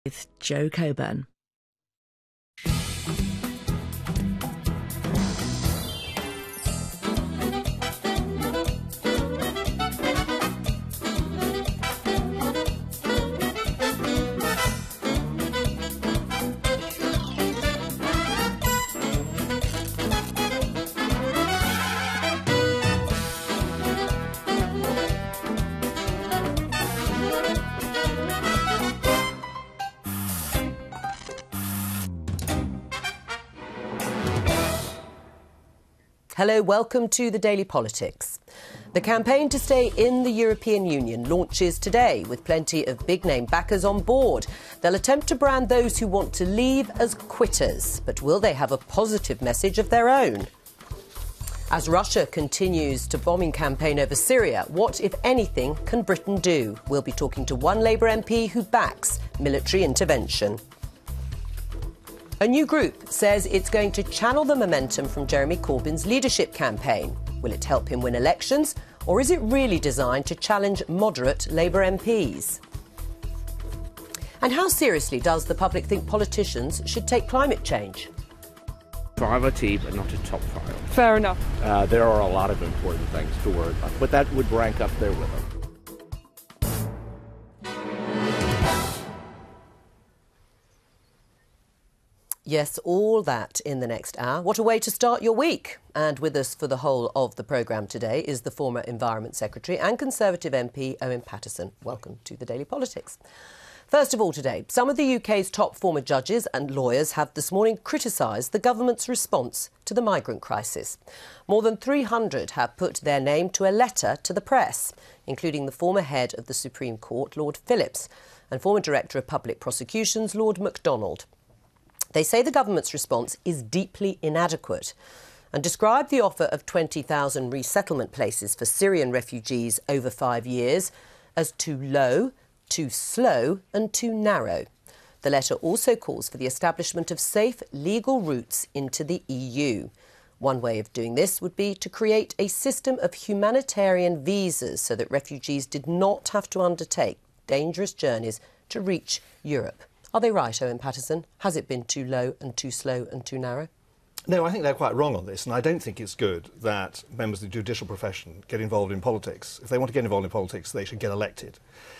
With Jo Coburn. Hello, welcome to the Daily Politics. The campaign to stay in the European Union launches today with plenty of big-name backers on board. They'll attempt to brand those who want to leave as quitters, but will they have a positive message of their own? As Russia continues to bombing campaign over Syria, what, if anything, can Britain do? We'll be talking to one Labour MP who backs military intervention. A new group says it's going to channel the momentum from Jeremy Corbyn's leadership campaign. Will it help him win elections, or is it really designed to challenge moderate Labour MPs? And how seriously does the public think politicians should take climate change? Priority, but not a top priority. Fair enough. There are a lot of important things to worry about, but that would rank up there with them. Yes, all that in the next hour. What a way to start your week. And with us for the whole of the programme today is the former Environment Secretary and Conservative MP Owen Paterson. Welcome to the Daily Politics. First of all today, some of the UK's top former judges and lawyers have this morning criticised the government's response to the migrant crisis. More than 300 have put their name to a letter to the press, including the former head of the Supreme Court, Lord Phillips, and former Director of Public Prosecutions, Lord MacDonald. They say the government's response is deeply inadequate and describe the offer of 20,000 resettlement places for Syrian refugees over 5 years as too low, too slow and too narrow. The letter also calls for the establishment of safe legal routes into the EU. One way of doing this would be to create a system of humanitarian visas so that refugees did not have to undertake dangerous journeys to reach Europe. Are they right, Owen Paterson? Has it been too low and too slow and too narrow? No, I think they're quite wrong on this, and I don't think it's good that members of the judicial profession get involved in politics. If they want to get involved in politics, they should get elected.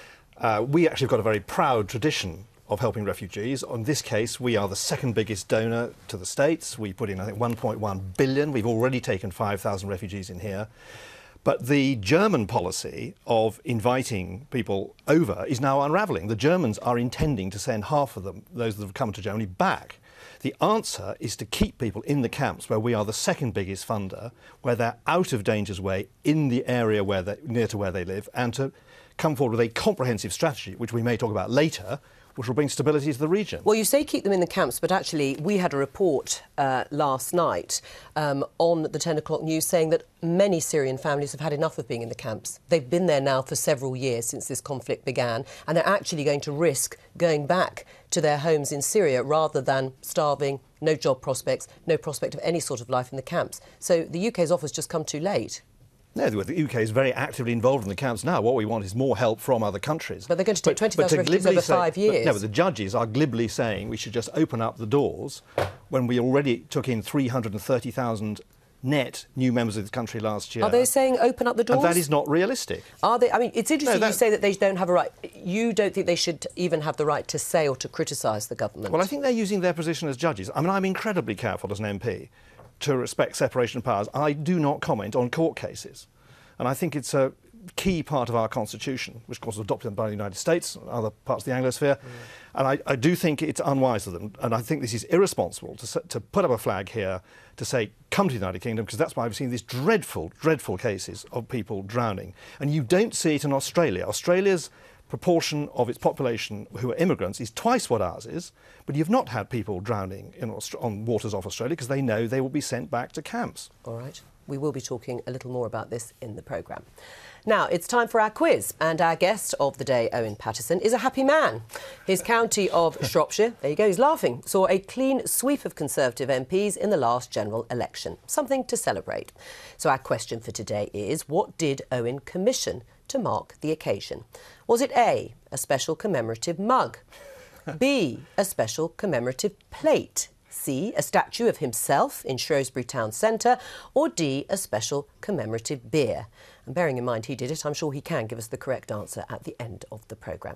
We actually have got a very proud tradition of helping refugees. In this case, we are the second biggest donor to the States. We put in, I think, 1.1 billion. We've already taken 5,000 refugees in here. But the German policy of inviting people over is now unravelling. The Germans are intending to send half of them, those that have come to Germany, back. The answer is to keep people in the camps where we are the second biggest funder, where they're out of danger's way, in the area where near to where they live, and to come forward with a comprehensive strategy, which we may talk about later, which will bring stability to the region. Well, you say keep them in the camps, but actually we had a report last night on the 10 o'clock news saying that many Syrian families have had enough of being in the camps. They've been there now for several years since this conflict began, and they're actually going to risk going back to their homes in Syria rather than starving, no job prospects, no prospect of any sort of life in the camps. So the UK's offer's just come too late. No, the UK is very actively involved in the camps now. What we want is more help from other countries. But they're going to take 20,000 refugees over 5 years. But the judges are glibly saying we should just open up the doors when we already took in 330,000 net new members of the country last year. Are they saying open up the doors? And that is not realistic. Are they? I mean, it's interesting you say that they don't have a right. You don't think they should even have the right to say or to criticise the government? Well, I think they're using their position as judges. I mean, I'm incredibly careful as an MP to respect separation of powers. I do not comment on court cases. And I think it's a key part of our constitution, which of course was adopted by the United States and other parts of the Anglosphere. And I do think it's unwise of them. And I think this is irresponsible to put up a flag here to say, come to the United Kingdom, because that's why we've seen these dreadful, dreadful cases of people drowning. And you don't see it in Australia. Australia's proportion of its population who are immigrants is twice what ours is, but you've not had people drowning on waters off Australia because they know they will be sent back to camps. All right. We will be talking a little more about this in the programme. Now, it's time for our quiz, and our guest of the day, Owen Paterson, is a happy man. His county of Shropshire, there you go, he's laughing, saw a clean sweep of Conservative MPs in the last general election. Something to celebrate. So our question for today is, what did Owen commission to mark the occasion? Was it A, a special commemorative mug? B, a special commemorative plate? C, a statue of himself in Shrewsbury Town Centre? Or D, a special commemorative beer? And bearing in mind he did it, I'm sure he can give us the correct answer at the end of the programme.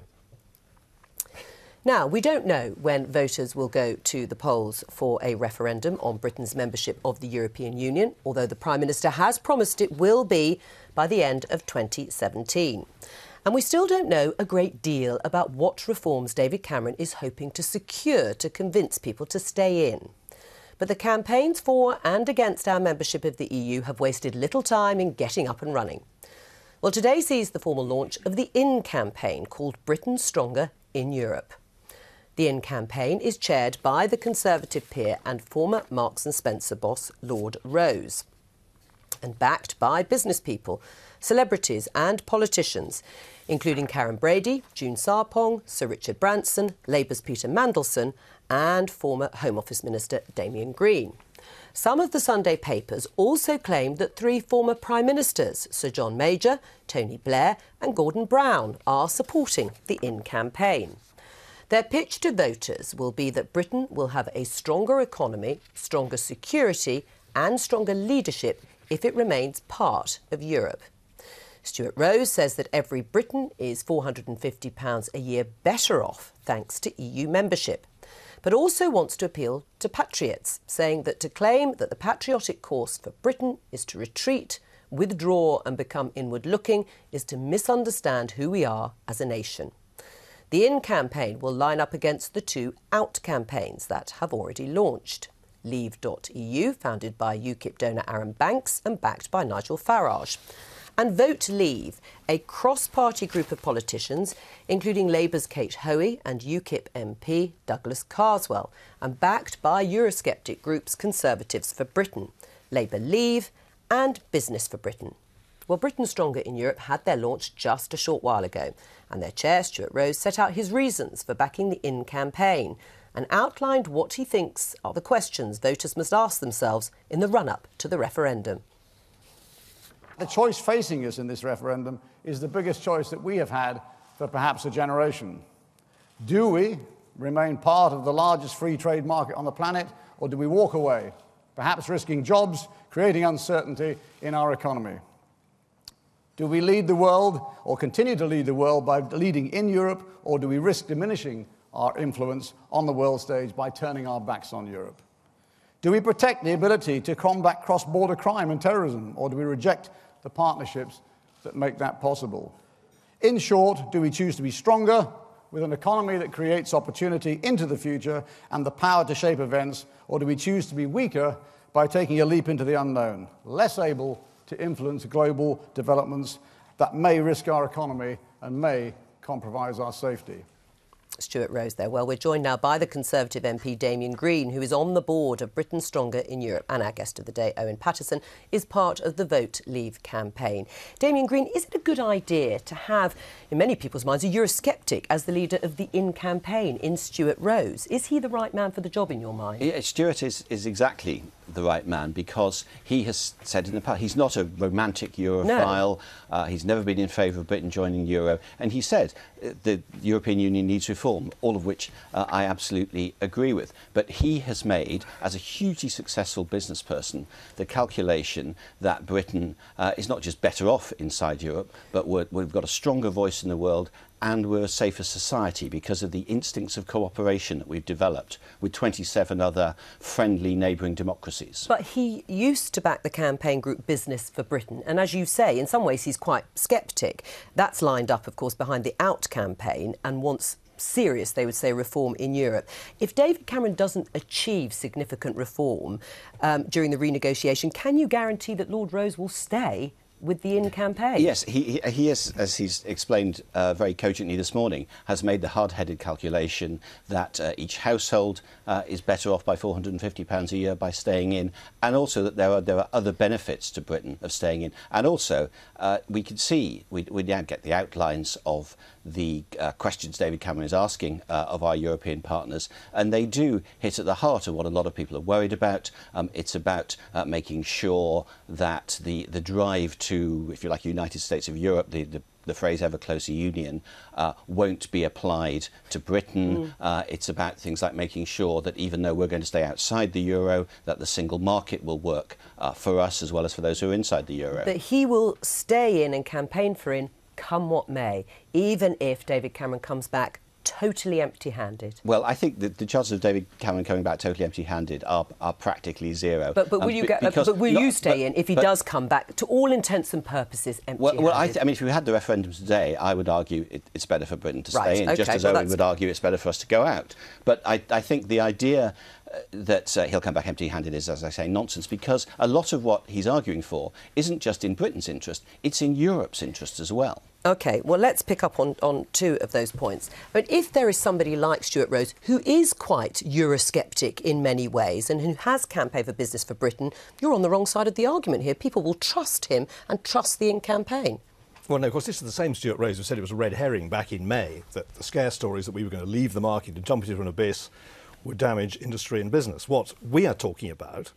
Now, we don't know when voters will go to the polls for a referendum on Britain's membership of the European Union, although the Prime Minister has promised it will be by the end of 2017. And we still don't know a great deal about what reforms David Cameron is hoping to secure to convince people to stay in. But the campaigns for and against our membership of the EU have wasted little time in getting up and running. Well, today sees the formal launch of the In campaign called Britain Stronger in Europe. The In campaign is chaired by the Conservative peer and former Marks & Spencer boss Lord Rose, and backed by business people, celebrities and politicians, including Karen Brady, June Sarpong, Sir Richard Branson, Labour's Peter Mandelson and former Home Office Minister Damian Green. Some of the Sunday papers also claimed that 3 former Prime Ministers, Sir John Major, Tony Blair and Gordon Brown, are supporting the In campaign. Their pitch to voters will be that Britain will have a stronger economy, stronger security and stronger leadership if it remains part of Europe. Stuart Rose says that every Briton is £450 a year better off thanks to EU membership, but also wants to appeal to patriots, saying that to claim that the patriotic course for Britain is to retreat, withdraw and become inward-looking is to misunderstand who we are as a nation. The In campaign will line up against the 2 Out campaigns that have already launched. Leave.eu, founded by UKIP donor Aaron Banks and backed by Nigel Farage. And Vote Leave, a cross-party group of politicians, including Labour's Kate Hoey and UKIP MP Douglas Carswell, and backed by Eurosceptic groups Conservatives for Britain, Labour Leave and Business for Britain. Well, Britain Stronger in Europe had their launch just a short while ago, and their chair, Stuart Rose, set out his reasons for backing the In campaign and outlined what he thinks are the questions voters must ask themselves in the run-up to the referendum. The choice facing us in this referendum is the biggest choice that we have had for perhaps a generation. Do we remain part of the largest free trade market on the planet, or do we walk away, perhaps risking jobs, creating uncertainty in our economy? Do we lead the world or continue to lead the world by leading in Europe, or do we risk diminishing our influence on the world stage by turning our backs on Europe? Do we protect the ability to combat cross-border crime and terrorism, or do we reject the partnerships that make that possible? In short, do we choose to be stronger with an economy that creates opportunity into the future and the power to shape events, or do we choose to be weaker by taking a leap into the unknown, less able to influence global developments that may risk our economy and may compromise our safety? Stuart Rose there. Well, we're joined now by the Conservative MP Damian Green, who is on the board of Britain Stronger in Europe, and our guest of the day, Owen Paterson, is part of the Vote Leave campaign. Damian Green, is it a good idea to have, in many people's minds, a Eurosceptic as the leader of the In campaign in Stuart Rose? Is he the right man for the job in your mind? Yeah, Stuart is exactly the right man, because he has said in the past he's not a romantic Europhile. No. He's never been in favour of Britain joining the Euro, and he said the European Union needs reform, all of which I absolutely agree with. But he has made, as a hugely successful business person, the calculation that Britain is not just better off inside Europe, but we've got a stronger voice in the world, and we're a safer society because of the instincts of cooperation that we've developed with 27 other friendly neighbouring democracies. But he used to back the campaign group Business for Britain, and as you say, in some ways he's quite sceptic. That's lined up, of course, behind the Out campaign and wants serious, they would say, reform in Europe. If David Cameron doesn't achieve significant reform during the renegotiation, can you guarantee that Lord Rose will stay with the In campaign? Yes, he is, as he's explained very cogently this morning, has made the hard-headed calculation that each household is better off by £450 a year by staying in, and also that there are other benefits to Britain of staying in. And also, we can see, we now get the outlines of the questions David Cameron is asking of our European partners, and they do hit at the heart of what a lot of people are worried about. It's about making sure that the drive to to, if you like, United States of Europe, the phrase ever closer union, won't be applied to Britain. It's about things like making sure that even though we're going to stay outside the euro, that the single market will work for us as well as for those who are inside the euro. That he will stay in and campaign for in, come what may, even if David Cameron comes back totally empty-handed. Well, I think that the chances of David Cameron coming back totally empty-handed are practically zero. But will you stay in if he does come back, to all intents and purposes, empty-handed? Well, I mean, if we had the referendum today, I would argue it's better for Britain to stay in, just as Owen would argue it's better for us to go out. But I think the idea that he'll come back empty-handed is, as I say, nonsense, because a lot of what he's arguing for isn't just in Britain's interest, it's in Europe's interest as well. OK, well, let's pick up on two of those points. But if there is somebody like Stuart Rose, who is quite Eurosceptic in many ways and who has campaigned for business for Britain, you're on the wrong side of the argument here. People will trust him and trust the in-campaign. Well, no, of course, this is the same Stuart Rose who said it was a red herring back in May, that the scare stories that we were going to leave the market and jump into an abyss would damage industry and business. What we are talking about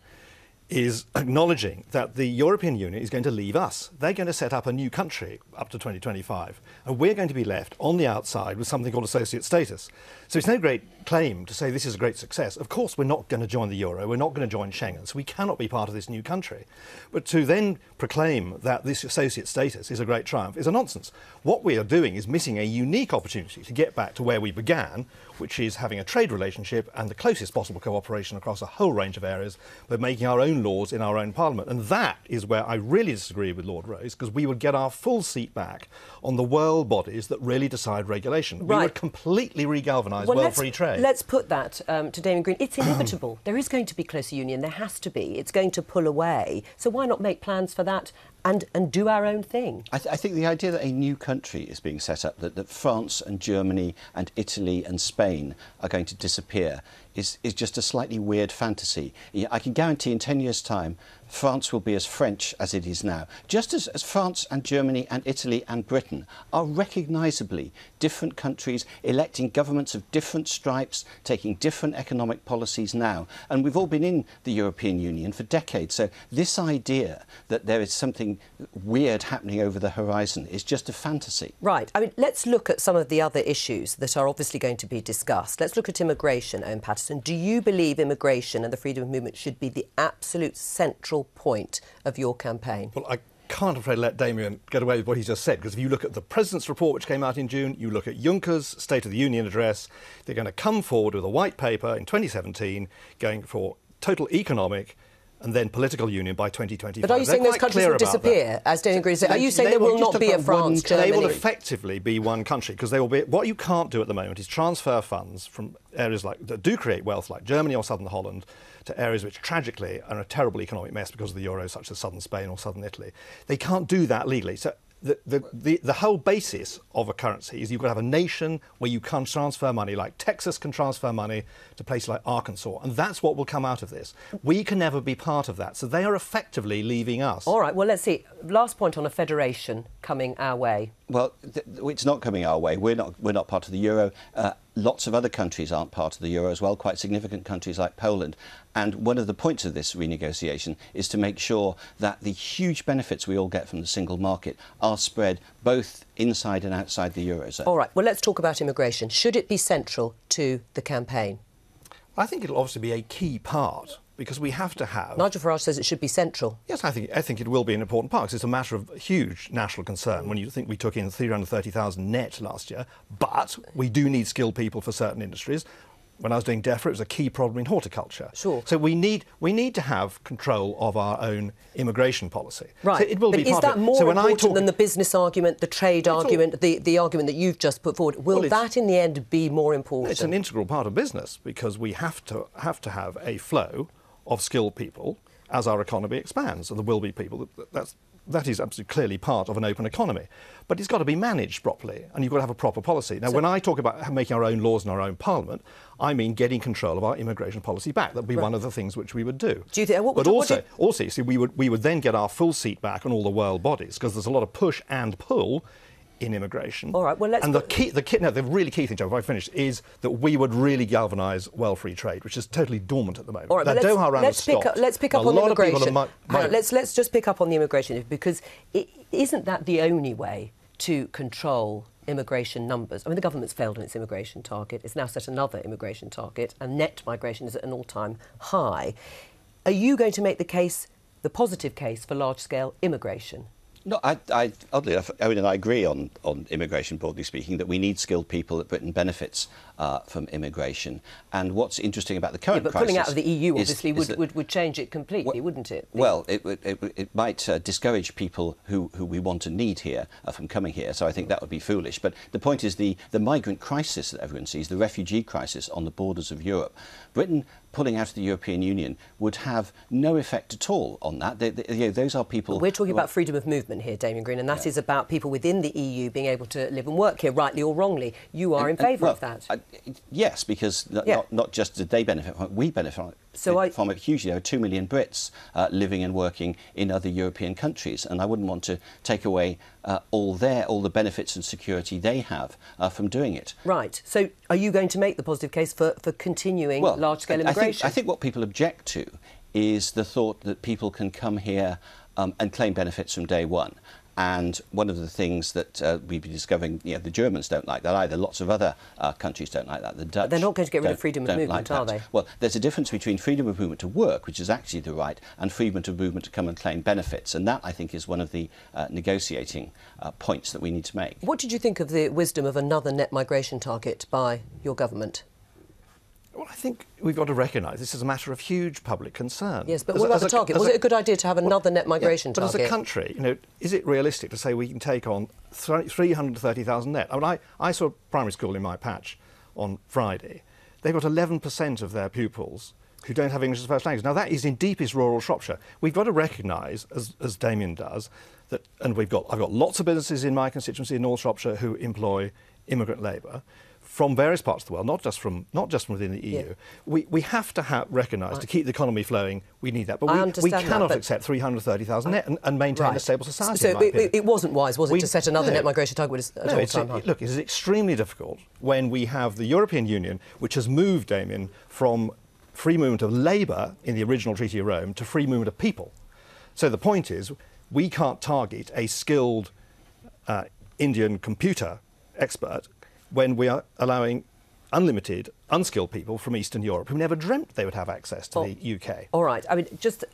is acknowledging that the European Union is going to leave us. They're going to set up a new country up to 2025, and we're going to be left on the outside with something called associate status. So it's no great claim to say this is a great success. Of course, we're not going to join the euro, we're not going to join Schengen, so we cannot be part of this new country. But to then proclaim that this associate status is a great triumph is a nonsense. What we are doing is missing a unique opportunity to get back to where we began, which is having a trade relationship and the closest possible cooperation across a whole range of areas, but making our own laws in our own parliament. And that is where I really disagree with Lord Rose, because we would get our full seat back on the world bodies that really decide regulation. Right. We would completely regalvanise world free trade. Let's put that to Damian Green. It's inevitable. There is going to be closer union. There has to be. It's going to pull away. So why not make plans for that and do our own thing? I think the idea that a new country is being set up, that France and Germany and Italy and Spain are going to disappear, is just a slightly weird fantasy. I can guarantee in 10 years' time, France will be as French as it is now. Just as France and Germany and Italy and Britain are recognisably different countries, electing governments of different stripes, taking different economic policies now. And we've all been in the European Union for decades. So this idea that there is something weird happening over the horizon is just a fantasy. Right. I mean, let's look at some of the other issues that are obviously going to be discussed. Let's look at immigration, Owen Paterson. Do you believe immigration and the freedom of movement should be the absolute central point of your campaign? Well, I can't, I'm afraid, let Damian get away with what he just said, because if you look at the President's report, which came out in June, you look at Juncker's State of the Union address, they're going to come forward with a white paper in 2017 going for total economic and then political union by 2025. But are you saying those countries will disappear, as Damian Green said? Are you saying there will not be a France, Germany? They will effectively be one country, because they will be. What you can't do at the moment is transfer funds from areas that do create wealth, like Germany or southern Holland, to areas which tragically are a terrible economic mess because of the euro, such as southern Spain or southern Italy. They can't do that legally. So the whole basis of a currency is you've got to have a nation where you can transfer money, like Texas can transfer money to places like Arkansas, and that's what will come out of this. We can never be part of that, so they are effectively leaving us. All right, well, let's see. Last point on a federation coming our way. Well, it's not coming our way. We're not part of the euro. Lots of other countries aren't part of the euro as well, quite significant countries like Poland. And one of the points of this renegotiation is to make sure that the huge benefits we all get from the single market are spread both inside and outside the eurozone. All right, well, let's talk about immigration. Should it be central to the campaign? I think it'll obviously be a key part, because we have to have... Nigel Farage says it should be central. Yes, I think it will be an important part, because it's a matter of huge national concern when you think we took in 330,000 net last year, but we do need skilled people for certain industries. When I was doing DEFRA, it was a key problem in horticulture. Sure. So we need to have control of our own immigration policy. Right. So it will but be is part that of it. more so important than the business argument, the trade argument, the argument that you've just put forward? Will that, in the end, be more important? It's an integral part of business, because we have to have a flow of skilled people as our economy expands, and there will be people that is absolutely clearly part of an open economy. But it's got to be managed properly, and you've got to have a proper policy. Now, when I talk about making our own laws in our own parliament, I mean getting control of our immigration policy back. That would be one of the things which we would do. Do you think? Also, you see, we would then get our full seat back on all the world bodies, because there's a lot of push and pull in immigration. All right, well, let's... And the really key thing, Joe, if I finish, is that we would really galvanise well-free trade, which is totally dormant at the moment. All right, that Doha round has stopped. Let's pick up on immigration. Let's just pick up on the immigration, because isn't that the only way to control immigration numbers? I mean, the government's failed on its immigration target. It's now set another immigration target, and net migration is at an all-time high. Are you going to make the positive case for large-scale immigration? No, oddly enough, Owen and I agree on immigration, broadly speaking, that we need skilled people, that Britain benefits from immigration. And what's interesting about the current crisis... but pulling out of the EU, obviously, would change it completely, wouldn't it? Well, it might discourage people who we want and need here from coming here, so I think that would be foolish. But the point is the migrant crisis that everyone sees, the refugee crisis on the borders of Europe, Britain pulling out of the European Union would have no effect at all on that. Those are people... But we're talking about freedom of movement here, Damian Green, and that is about people within the EU being able to live and work here, rightly or wrongly. You are in favour of that? Yes, because not just did they benefit from it, we benefit from it hugely. There are 2 million Brits living and working in other European countries, and I wouldn't want to take away all the benefits and security they have from doing it. Right. So are you going to make the positive case for continuing large-scale immigration? I think what people object to is the thought that people can come here and claim benefits from day one. And one of the things that we've been discovering, the Germans don't like that either. Lots of other countries don't like that. The Dutch. But they're not going to get rid of freedom of movement, are they? Well, there's a difference between freedom of movement to work, which is actually the right, and freedom of movement to come and claim benefits. And that, I think, is one of the negotiating points that we need to make. What did you think of the wisdom of another net migration target by your government? Well, I think we've got to recognise this is a matter of huge public concern. Yes, but what about the target? Was it a good idea to have another net migration target? But as a country, is it realistic to say we can take on 330,000 net? I mean, I saw a primary school in my patch on Friday. They've got 11% of their pupils who don't have English as a first language. Now, that is in deepest rural Shropshire. We've got to recognise, as Damian does, that, and I've got lots of businesses in my constituency in North Shropshire who employ immigrant labour from various parts of the world, not just from within the EU. Yeah. We have to recognise, to keep the economy flowing, we need that. But we cannot accept 330,000 net and maintain a stable society. So it wasn't wise, was it, to set another net migration target at all-time high? Look, it is extremely difficult when we have the European Union, which has moved, Damian, from free movement of labour in the original Treaty of Rome to free movement of people. So the point is, we can't target a skilled Indian computer expert when we are allowing unlimited, unskilled people from Eastern Europe who never dreamt they would have access to the UK. All right. I mean,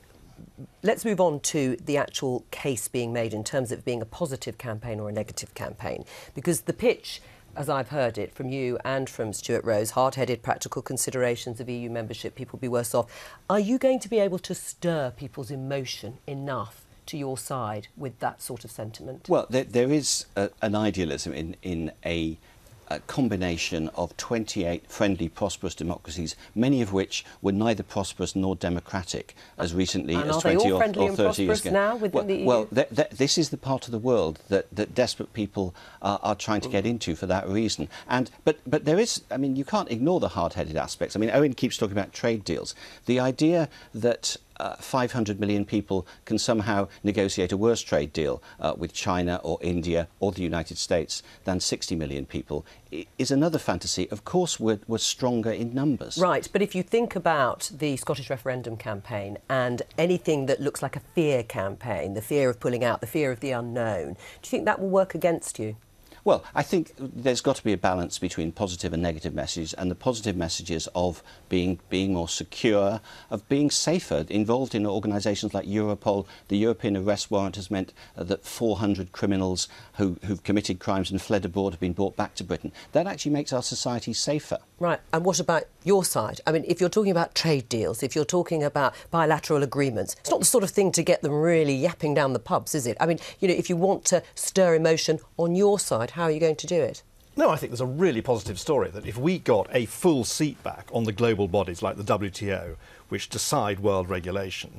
let's move on to the actual case being made in terms of it being a positive campaign or a negative campaign. Because the pitch, as I've heard it from you and from Stuart Rose, hard-headed practical considerations of EU membership, people will be worse off. Are you going to be able to stir people's emotion enough to your side with that sort of sentiment? Well, there is an idealism in a combination of 28 friendly, prosperous democracies, many of which were neither prosperous nor democratic as recently as 20 or 30 years ago. Now within the EU? Well, this is the part of the world that desperate people are trying to get into for that reason. But there is, I mean, you can't ignore the hard-headed aspects. I mean, Owen keeps talking about trade deals. The idea that 500 million people can somehow negotiate a worse trade deal with China or India or the United States than 60 million people is another fantasy. Of course, we're stronger in numbers. Right, but if you think about the Scottish referendum campaign and anything that looks like a fear campaign, the fear of pulling out, the fear of the unknown, do you think that will work against you? Well, I think there's got to be a balance between positive and negative messages, and the positive messages of being more secure, of being safer, involved in organisations like Europol. The European arrest warrant has meant that 400 criminals who've committed crimes and fled abroad have been brought back to Britain. That actually makes our society safer. Right, and what about your side? I mean, if you're talking about trade deals, if you're talking about bilateral agreements, it's not the sort of thing to get them really yapping down the pubs, is it? I mean, if you want to stir emotion on your side, how are you going to do it? No, I think there's a really positive story that if we got a full seat back on the global bodies like the WTO, which decide world regulation,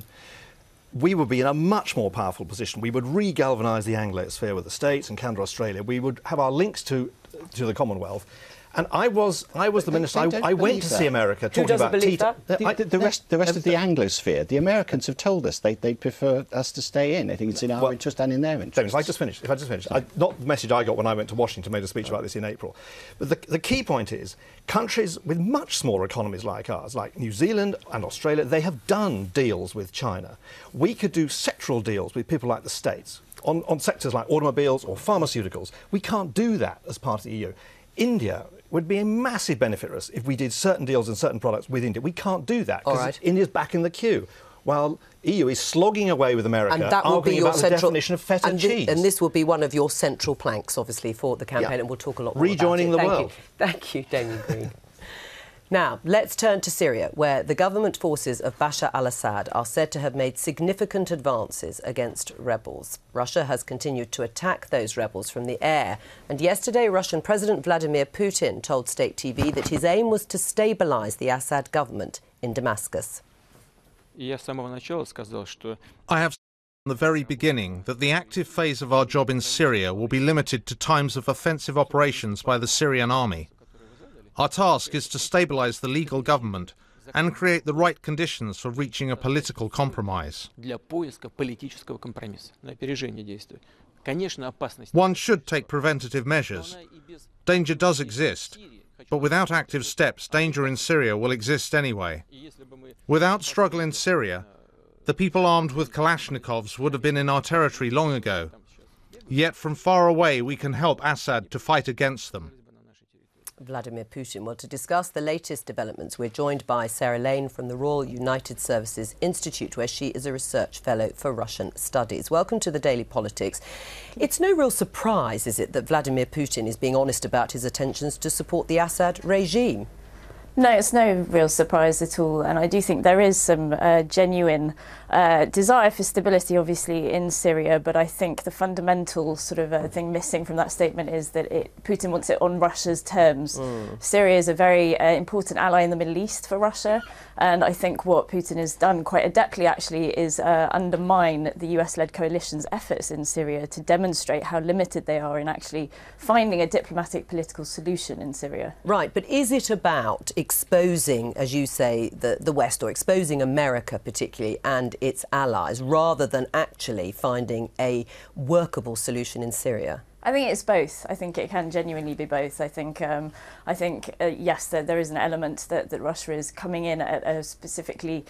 we would be in a much more powerful position. We would re-galvanise the Anglo sphere with the States and Canada, Australia. We would have our links to the Commonwealth. And I was the minister. I went to see America talking about TTIP. The rest of the Anglosphere, the Americans have told us they'd prefer us to stay in. I think it's in our interest and in their interest. James, if I just finish. Not the message I got when I went to Washington, made a speech about this in April. But the key point is, countries with much smaller economies like ours, like New Zealand and Australia, they have done deals with China. We could do sectoral deals with people like the States on sectors like automobiles or pharmaceuticals. We can't do that as part of the EU. India would be a massive benefit for us if we did certain deals and certain products with India. We can't do that because India's back in the queue, while EU is slogging away with America, and that will be your about the definition of feta cheese. And this will be one of your central planks, obviously, for the campaign, and we'll talk a lot more Rejoining about it. the world. Thank you, Damian Green. Now, let's turn to Syria, where the government forces of Bashar al-Assad are said to have made significant advances against rebels. Russia has continued to attack those rebels from the air. And yesterday, Russian President Vladimir Putin told State TV that his aim was to stabilise the Assad government in Damascus. I have said from the very beginning that the active phase of our job in Syria will be limited to times of offensive operations by the Syrian army. Our task is to stabilise the legal government and create the right conditions for reaching a political compromise. One should take preventative measures. Danger does exist, but without active steps, danger in Syria will exist anyway. Without struggle in Syria, the people armed with Kalashnikovs would have been in our territory long ago. Yet from far away we can help Assad to fight against them. Vladimir Putin. Well, to discuss the latest developments, we're joined by Sarah Lane from the Royal United Services Institute, where she is a research fellow for Russian studies. Welcome to the Daily Politics. It's no real surprise, is it, that Vladimir Putin is being honest about his intentions to support the Assad regime? No, it's no real surprise at all, and I do think there is some genuine desire for stability, obviously, in Syria, but I think the fundamental sort of thing missing from that statement is that Putin wants it on Russia's terms. Syria is a very important ally in the Middle East for Russia, and I think what Putin has done quite adeptly, actually, is undermine the US-led coalition's efforts in Syria to demonstrate how limited they are in actually finding a diplomatic political solution in Syria. Right, but is it about exposing, as you say, the West, or exposing America particularly and its allies, rather than actually finding a workable solution in Syria? I think it's both. I think it can genuinely be both. I think yes, there is an element that Russia is coming in at a specifically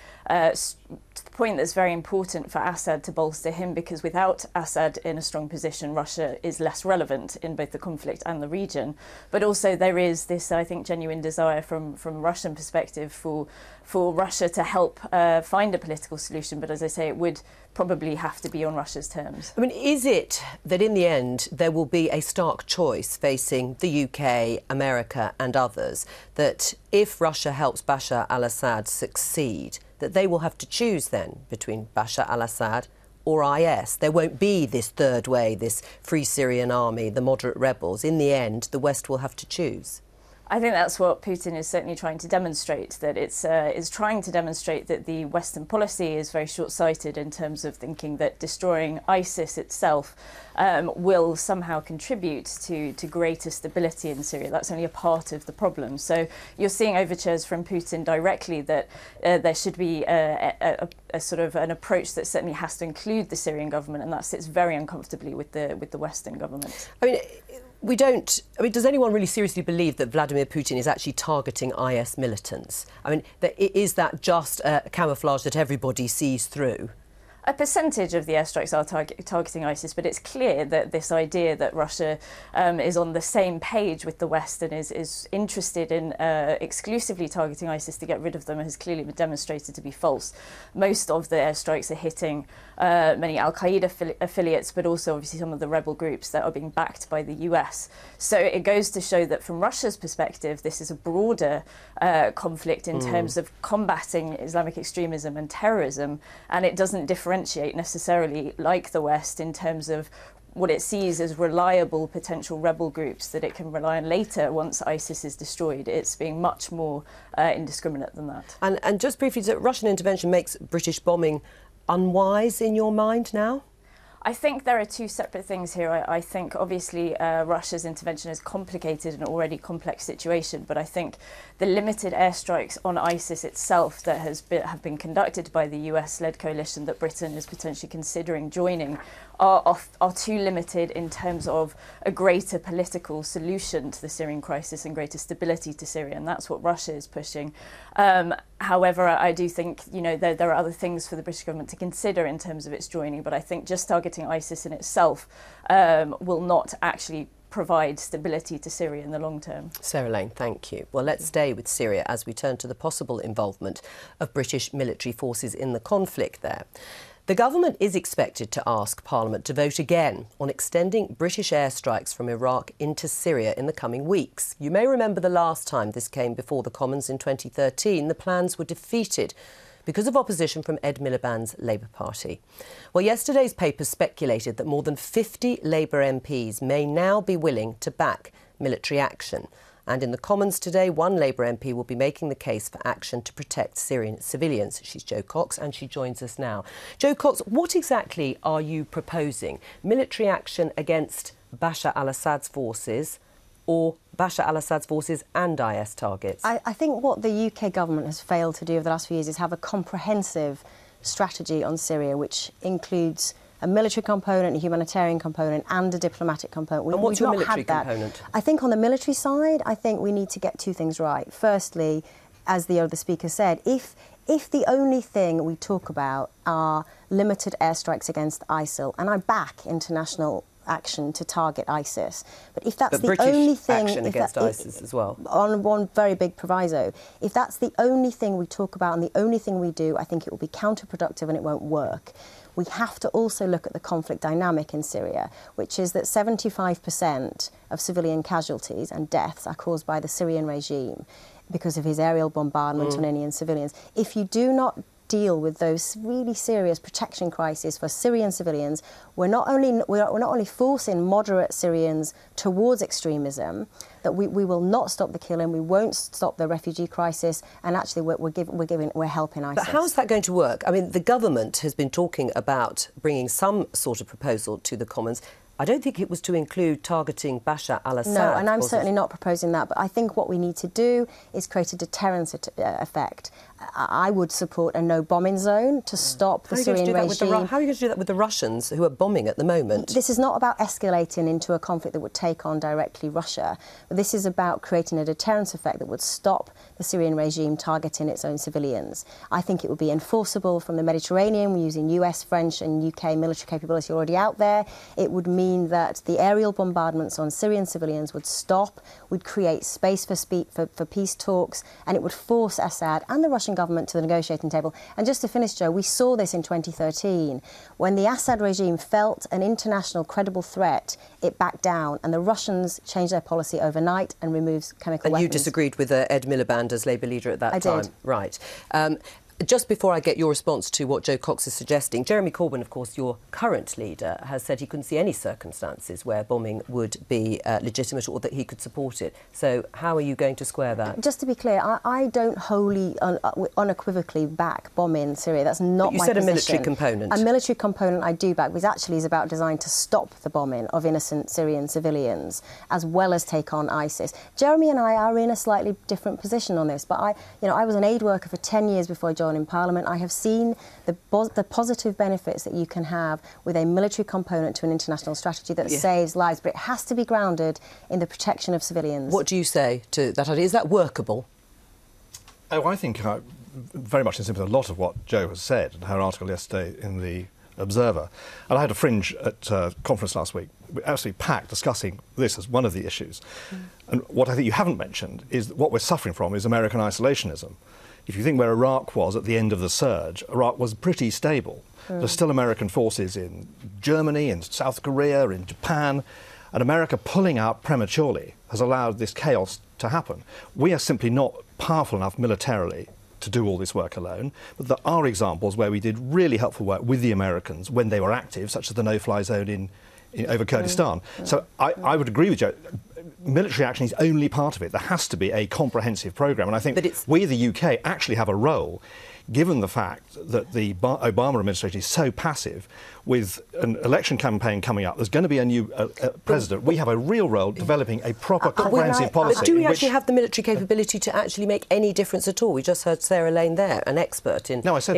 to the point that's very important for Assad to bolster him, because without Assad in a strong position, Russia is less relevant in both the conflict and the region. But also there is this, I think, genuine desire from Russian perspective for Russia to help find a political solution. But as I say, it would probably have to be on Russia's terms. I mean, is it that in the end there will be a stark choice facing the UK, America and others, that if Russia helps Bashar al-Assad succeed, that they will have to choose then between Bashar al-Assad or IS? There won't be this third way, this Free Syrian Army, the moderate rebels. In the end, the West will have to choose. I think that's what Putin is certainly trying to demonstrate, that it's trying to demonstrate that the Western policy is very short-sighted in terms of thinking that destroying ISIS itself will somehow contribute to greater stability in Syria. That's only a part of the problem. So you're seeing overtures from Putin directly that there should be a sort of an approach that certainly has to include the Syrian government, and that sits very uncomfortably with the Western government. I mean, does anyone really seriously believe that Vladimir Putin is actually targeting IS militants? I mean, is that just a camouflage that everybody sees through? A percentage of the airstrikes are targeting ISIS, but it's clear that this idea that Russia is on the same page with the West and is interested in exclusively targeting ISIS to get rid of them has clearly been demonstrated to be false. Most of the airstrikes are hitting many al-Qaeda affiliates, but also obviously some of the rebel groups that are being backed by the US. So it goes to show that from Russia's perspective, this is a broader conflict in terms of combating Islamic extremism and terrorism, and it doesn't differentiate necessarily like the West in terms of what it sees as reliable potential rebel groups that it can rely on later once ISIS is destroyed. It's being much more indiscriminate than that. And just briefly, Russian intervention makes British bombing unwise in your mind now? I think there are two separate things here. I think obviously Russia's intervention has complicated an already complex situation, but I think the limited airstrikes on ISIS itself that have been conducted by the US-led coalition that Britain is potentially considering joining are too limited in terms of a greater political solution to the Syrian crisis and greater stability to Syria, and that's what Russia is pushing. However, I do think, you know, there are other things for the British government to consider in terms of its joining, but I think just targeting ISIS in itself will not actually provide stability to Syria in the long term. Sarah Lane, thank you. Well, let's stay with Syria as we turn to the possible involvement of British military forces in the conflict there. The government is expected to ask Parliament to vote again on extending British airstrikes from Iraq into Syria in the coming weeks. You may remember the last time this came before the Commons in 2013. The plans were defeated because of opposition from Ed Miliband's Labour Party. Well, yesterday's paper speculated that more than 50 Labour MPs may now be willing to back military action. And in the Commons today, one Labour MP will be making the case for action to protect Syrian civilians. She's Jo Cox, and she joins us now. Jo Cox, what exactly are you proposing? Military action against Bashar al-Assad's forces, or Bashar al-Assad's forces and IS targets? I think what the UK government has failed to do over the last few years is have a comprehensive strategy on Syria, which includes a military component, a humanitarian component and a diplomatic component. And what's your military component? I think on the military side, I think we need to get two things right. Firstly, as the other speaker said, if the only thing we talk about are limited airstrikes against ISIL, and I back international action to target ISIS, but if that's the only thing, action against ISIS as well, on one very big proviso, if that's the only thing we talk about and the only thing we do, I think it will be counterproductive and it won't work. We have to also look at the conflict dynamic in Syria, which is that 75% of civilian casualties and deaths are caused by the Syrian regime because of his aerial bombardment on Iranian civilians. If you do not deal with those really serious protection crises for Syrian civilians, we're not only forcing moderate Syrians towards extremism, that we will not stop the killing, we won't stop the refugee crisis, and actually we're helping ISIS. But how's that going to work? I mean, the government has been talking about bringing some sort of proposal to the Commons. I don't think it was to include targeting Bashar al-Assad. No, and I'm certainly not proposing that, but I think what we need to do is create a deterrence effect. I would support a no-bombing zone to stop the Syrian regime. How are you going to do that with the Russians who are bombing at the moment? This is not about escalating into a conflict that would take on directly Russia. But this is about creating a deterrence effect that would stop the Syrian regime targeting its own civilians. I think it would be enforceable from the Mediterranean. We're using US, French and UK military capability already out there. It would mean that the aerial bombardments on Syrian civilians would stop, would create space for peace talks, and it would force Assad and the Russian government to the negotiating table. And just to finish, Jo, we saw this in 2013. When the Assad regime felt an international credible threat, it backed down, and the Russians changed their policy overnight and removed chemical weapons. And you disagreed with Ed Miliband as Labour leader at that time? I did. Right. Just before I get your response to what Jo Cox is suggesting, Jeremy Corbyn, of course, your current leader, has said he couldn't see any circumstances where bombing would be legitimate or that he could support it. So how are you going to square that? Just to be clear, I don't wholly, unequivocally back bombing Syria. That's not my position. You said a military component. A military component I do back, which actually is about designed to stop the bombing of innocent Syrian civilians, as well as take on ISIS. Jeremy and I are in a slightly different position on this, but I was an aid worker for 10 years before I joined in Parliament. I have seen the positive benefits that you can have with a military component to an international strategy that saves lives, but it has to be grounded in the protection of civilians. What do you say to that idea? Is that workable? Oh, I think very much in sympathy with a lot of what Jo has said in her article yesterday in the Observer. And I had a fringe at a conference last week, absolutely packed, discussing this as one of the issues. And what I think you haven't mentioned is that what we're suffering from is American isolationism. If you think where Iraq was at the end of the surge, Iraq was pretty stable. There's still American forces in Germany, in South Korea, in Japan, and America pulling out prematurely has allowed this chaos to happen. We are simply not powerful enough militarily to do all this work alone, but there are examples where we did really helpful work with the Americans when they were active, such as the no-fly zone over Kurdistan. So I would agree with Jo. Military action is only part of it. There has to be a comprehensive programme, and I think we, the UK, actually have a role. Given the fact that the Obama administration is so passive, with an election campaign coming up, there's going to be a new president. We have a real role developing a proper comprehensive policy. But do we actually have the military capability to actually make any difference at all? We just heard Sarah Lane there, an expert in Russia.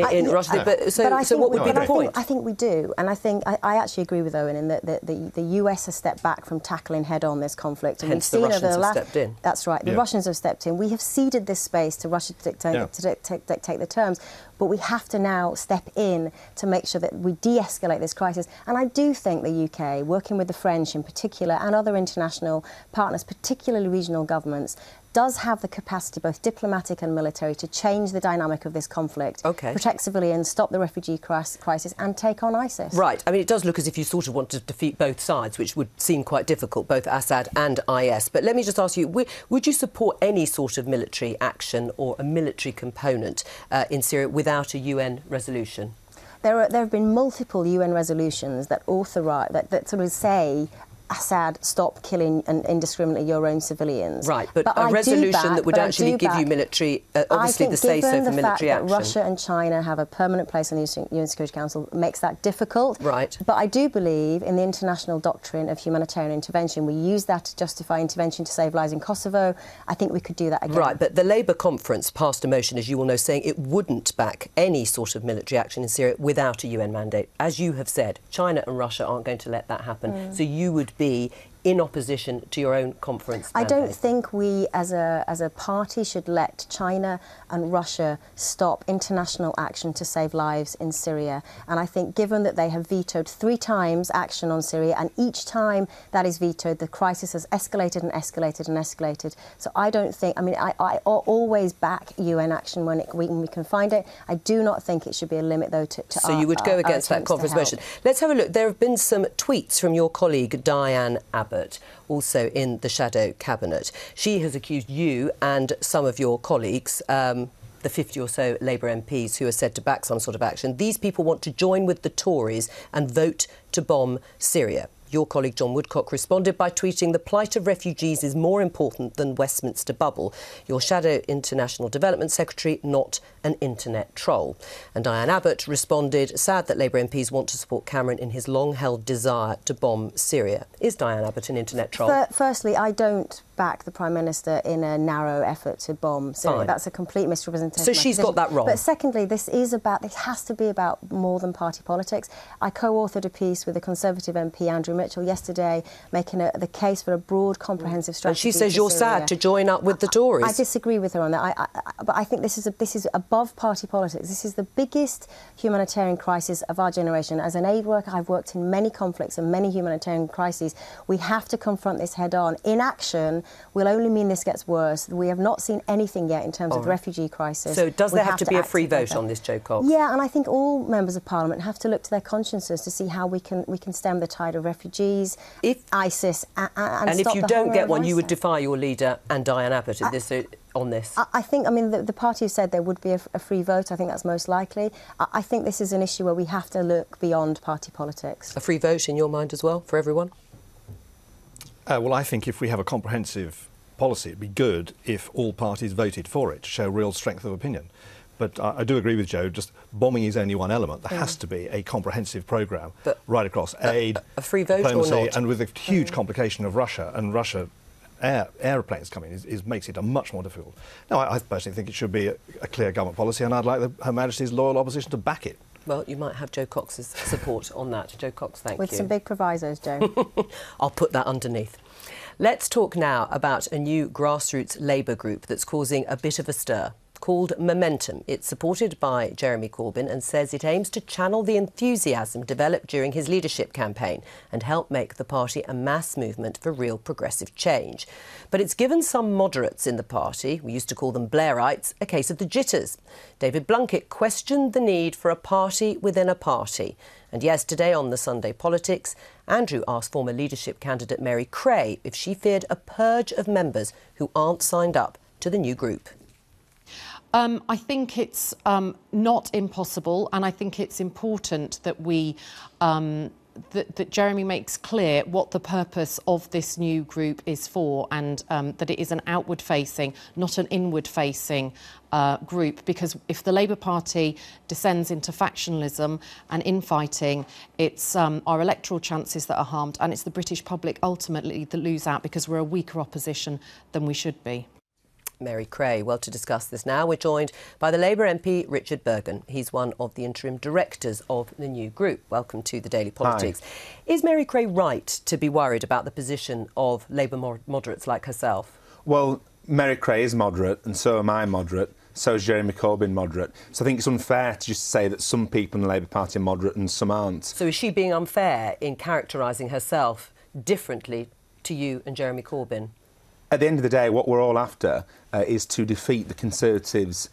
So what would be the point? I think we do, and I actually agree with Owen in that the US has stepped back from tackling head-on this conflict. And hence the Russians have stepped in. That's right. The Russians have stepped in. We have ceded this space to Russia to dictate the terms. But we have to now step in to make sure that we de-escalate this crisis. And I do think the UK, working with the French in particular and other international partners, particularly regional governments, does have the capacity, both diplomatic and military, to change the dynamic of this conflict, protect civilians, stop the refugee crisis and take on ISIS. Right. I mean, it does look as if you sort of want to defeat both sides, which would seem quite difficult, both Assad and IS. But let me just ask you, would you support any sort of military action or a military component in Syria without a UN resolution? There have been multiple UN resolutions that authorise, that sort of say, Assad, stop killing indiscriminately your own civilians. Right, but a resolution that would actually give you military, obviously the say-so for military action. I think given the fact that Russia and China have a permanent place on the UN Security Council makes that difficult. Right. But I do believe in the international doctrine of humanitarian intervention. We use that to justify intervention to save lives in Kosovo. I think we could do that again. Right, but the Labour conference passed a motion, as you will know, saying it wouldn't back any sort of military action in Syria without a UN mandate. As you have said, China and Russia aren't going to let that happen. So you would be in opposition to your own conference mandate. I don't think we, as a party, should let China and Russia stop international action to save lives in Syria. And I think, given that they have vetoed 3 times action on Syria, and each time that is vetoed, the crisis has escalated and escalated and escalated. So I don't think, I mean, I always back UN action when we can find it. I do not think it should be a limit, though, to So you would go against that conference motion. Let's have a look. There have been some tweets from your colleague Diane Abbott, also in the shadow cabinet. She has accused you and some of your colleagues, the 50 or so Labour MPs who are said to back some sort of action. These people want to join with the Tories and vote to bomb Syria. Your colleague John Woodcock responded by tweeting, "The plight of refugees is more important than Westminster bubble. Your shadow International Development Secretary, not an internet troll." And Diane Abbott responded, "Sad that Labour MPs want to support Cameron in his long-held desire to bomb Syria." Is Diane Abbott an internet troll? Firstly, I don't back the Prime Minister in a narrow effort to bomb Syria. Fine. That's a complete misrepresentation. So she's got that wrong. But secondly, this has to be about more than party politics. I co-authored a piece with the Conservative MP Andrew Mitchell yesterday, making the case for a broad, comprehensive strategy. And she says you're sad to join up with the Tories. I disagree with her on that. But I think this is above party politics. This is the biggest humanitarian crisis of our generation. As an aid worker, I've worked in many conflicts and many humanitarian crises. We have to confront this head-on. Inaction will only mean this gets worse. We have not seen anything yet in terms of the refugee crisis. So does there have to be a free vote on this, Jo Cox? Yeah, and I think all members of Parliament have to look to their consciences to see how we can stem the tide of refugees, ISIS, and if you don't get one, you would defy your leader and Diane Abbott on this. I think, I mean, the party said there would be a free vote. I think that's most likely. I think this is an issue where we have to look beyond party politics. A free vote in your mind as well, for everyone? Well, I think if we have a comprehensive policy, it'd be good if all parties voted for it to show real strength of opinion. But I do agree with Jo, just bombing is only one element. There has to be a comprehensive programme right across aid, a free vote diplomacy, or not? and with the huge complication of Russia and aeroplanes coming makes it a much more difficult. No, I personally think it should be a clear government policy, and I'd like Her Majesty's loyal opposition to back it. Well, you might have Jo Cox's support on that. Jo Cox, thank you. With some big provisos, Jo. I'll put that underneath. Let's talk now about a new grassroots Labour group that's causing a bit of a stir. Called Momentum. It's supported by Jeremy Corbyn and says it aims to channel the enthusiasm developed during his leadership campaign and help make the party a mass movement for real progressive change. But it's given some moderates in the party, we used to call them Blairites, a case of the jitters. David Blunkett questioned the need for a party within a party. And yesterday on the Sunday Politics, Andrew asked former leadership candidate Mary Cray if she feared a purge of members who aren't signed up to the new group. I think it's not impossible, and I think it's important that we that Jeremy makes clear what the purpose of this new group is for, and that it is an outward-facing, not an inward-facing group, because if the Labour Party descends into factionalism and infighting, it's our electoral chances that are harmed, and it's the British public ultimately that lose out because we're a weaker opposition than we should be. Mary Cray. Well, to discuss this now, we're joined by the Labour MP Richard Bergen. He's one of the interim directors of the new group. Welcome to the Daily Politics. Hi. Is Mary Cray right to be worried about the position of Labour moderates like herself? Well, Mary Cray is moderate, and so am I moderate. So is Jeremy Corbyn moderate. So I think it's unfair to just say that some people in the Labour Party are moderate and some aren't. So is she being unfair in characterising herself differently to you and Jeremy Corbyn? At the end of the day, what we're all after is to defeat the Conservatives'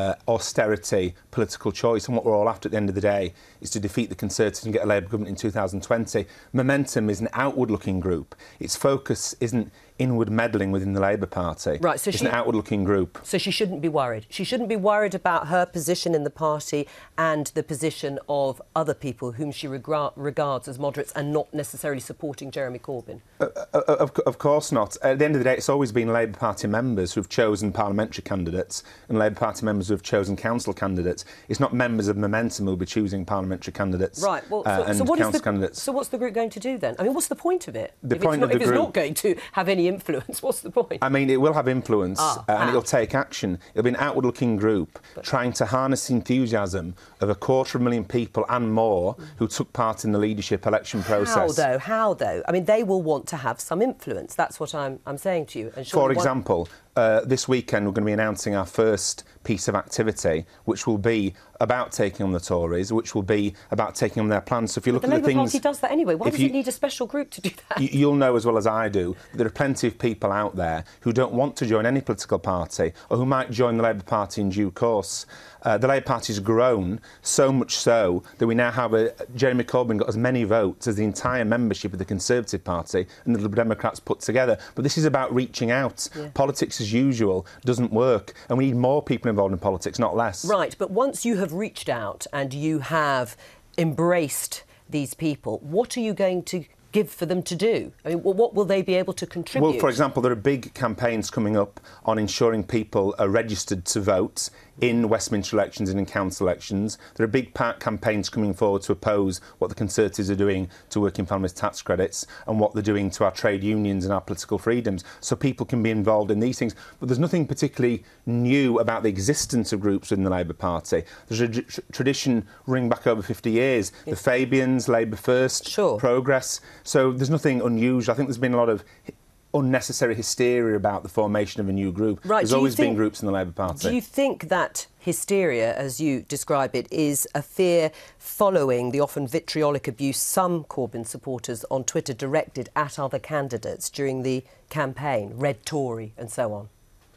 austerity political choice, and what we're all after at the end of the day is to defeat the Conservatives and get a Labour government in 2020. Momentum is an outward-looking group. Its focus isn't inward meddling within the Labour Party. Right, so it's an outward-looking group. So she shouldn't be worried. She shouldn't be worried about her position in the party and the position of other people whom she regards as moderates and not necessarily supporting Jeremy Corbyn. Of course not. At the end of the day, it's always been Labour Party members who've chosen parliamentary candidates and Labour Party members who've chosen council candidates. It's not members of Momentum who'll be choosing parliamentary candidates. Right. Well, council candidates. So what's the group going to do then? I mean, what's the point of it? If it's not going to have any influence, what's the point? I mean, it will have influence and it'll take action. It'll be an outward-looking group trying to harness the enthusiasm of 250,000 people and more who took part in the leadership election process. How though? I mean, they will want to have some influence. That's what I'm saying to you. And for example, this weekend we're going to be announcing our first piece of activity, which will be about taking on the Tories, which will be about taking on their plans. So if you look at the things... The Labour Party does that anyway. Why does it need a special group to do that? You'll know as well as I do that there are plenty of people out there who don't want to join any political party or who might join the Labour Party in due course. The Labour Party's grown, so much so that we now have Jeremy Corbyn got as many votes as the entire membership of the Conservative Party and the Liberal Democrats put together. But this is about reaching out. Yeah. Politics as usual doesn't work, and we need more people involved in politics, not less. Right, but once you have reached out and you have embraced these people, what are you going to give for them to do? I mean, what will they be able to contribute? Well, for example, there are big campaigns coming up on ensuring people are registered to vote in Westminster elections and in council elections. There are big campaigns coming forward to oppose what the Conservatives are doing to working families' tax credits and what they're doing to our trade unions and our political freedoms, so people can be involved in these things. But there's nothing particularly new about the existence of groups within the Labour Party. There's a tradition running back over 50 years. The Fabians, Labour First, Progress. So there's nothing unusual. I think there's been a lot of unnecessary hysteria about the formation of a new group. Right. There's always been groups in the Labour Party. Do you think that hysteria, as you describe it, is a fear following the often vitriolic abuse some Corbyn supporters on Twitter directed at other candidates during the campaign, Red Tory and so on?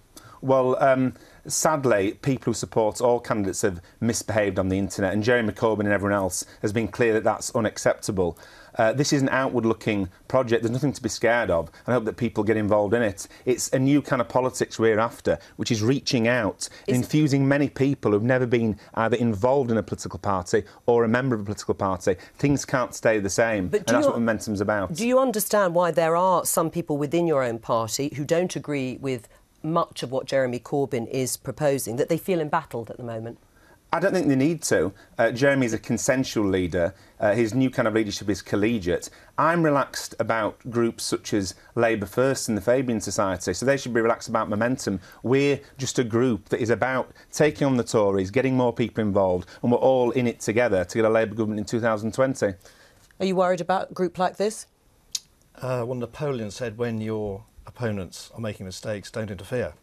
Well, sadly, people who support all candidates have misbehaved on the internet, and Jeremy Corbyn and everyone else has been clear that that's unacceptable. This is an outward-looking project. There's nothing to be scared of, and I hope that people get involved in it. It's a new kind of politics we're after, which is reaching out and infusing many people who've never been either involved in a political party or a member of a political party. Things can't stay the same, and that's what Momentum's about. Do you understand why there are some people within your own party who don't agree with much of what Jeremy Corbyn is proposing, that they feel embattled at the moment? I don't think they need to. Jeremy's a consensual leader. His new kind of leadership is collegiate. I'm relaxed about groups such as Labour First and the Fabian Society, so they should be relaxed about Momentum. We're just a group that is about taking on the Tories, getting more people involved, and we're all in it together to get a Labour government in 2020. Are you worried about a group like this? Well, Napoleon said, when your opponents are making mistakes, don't interfere.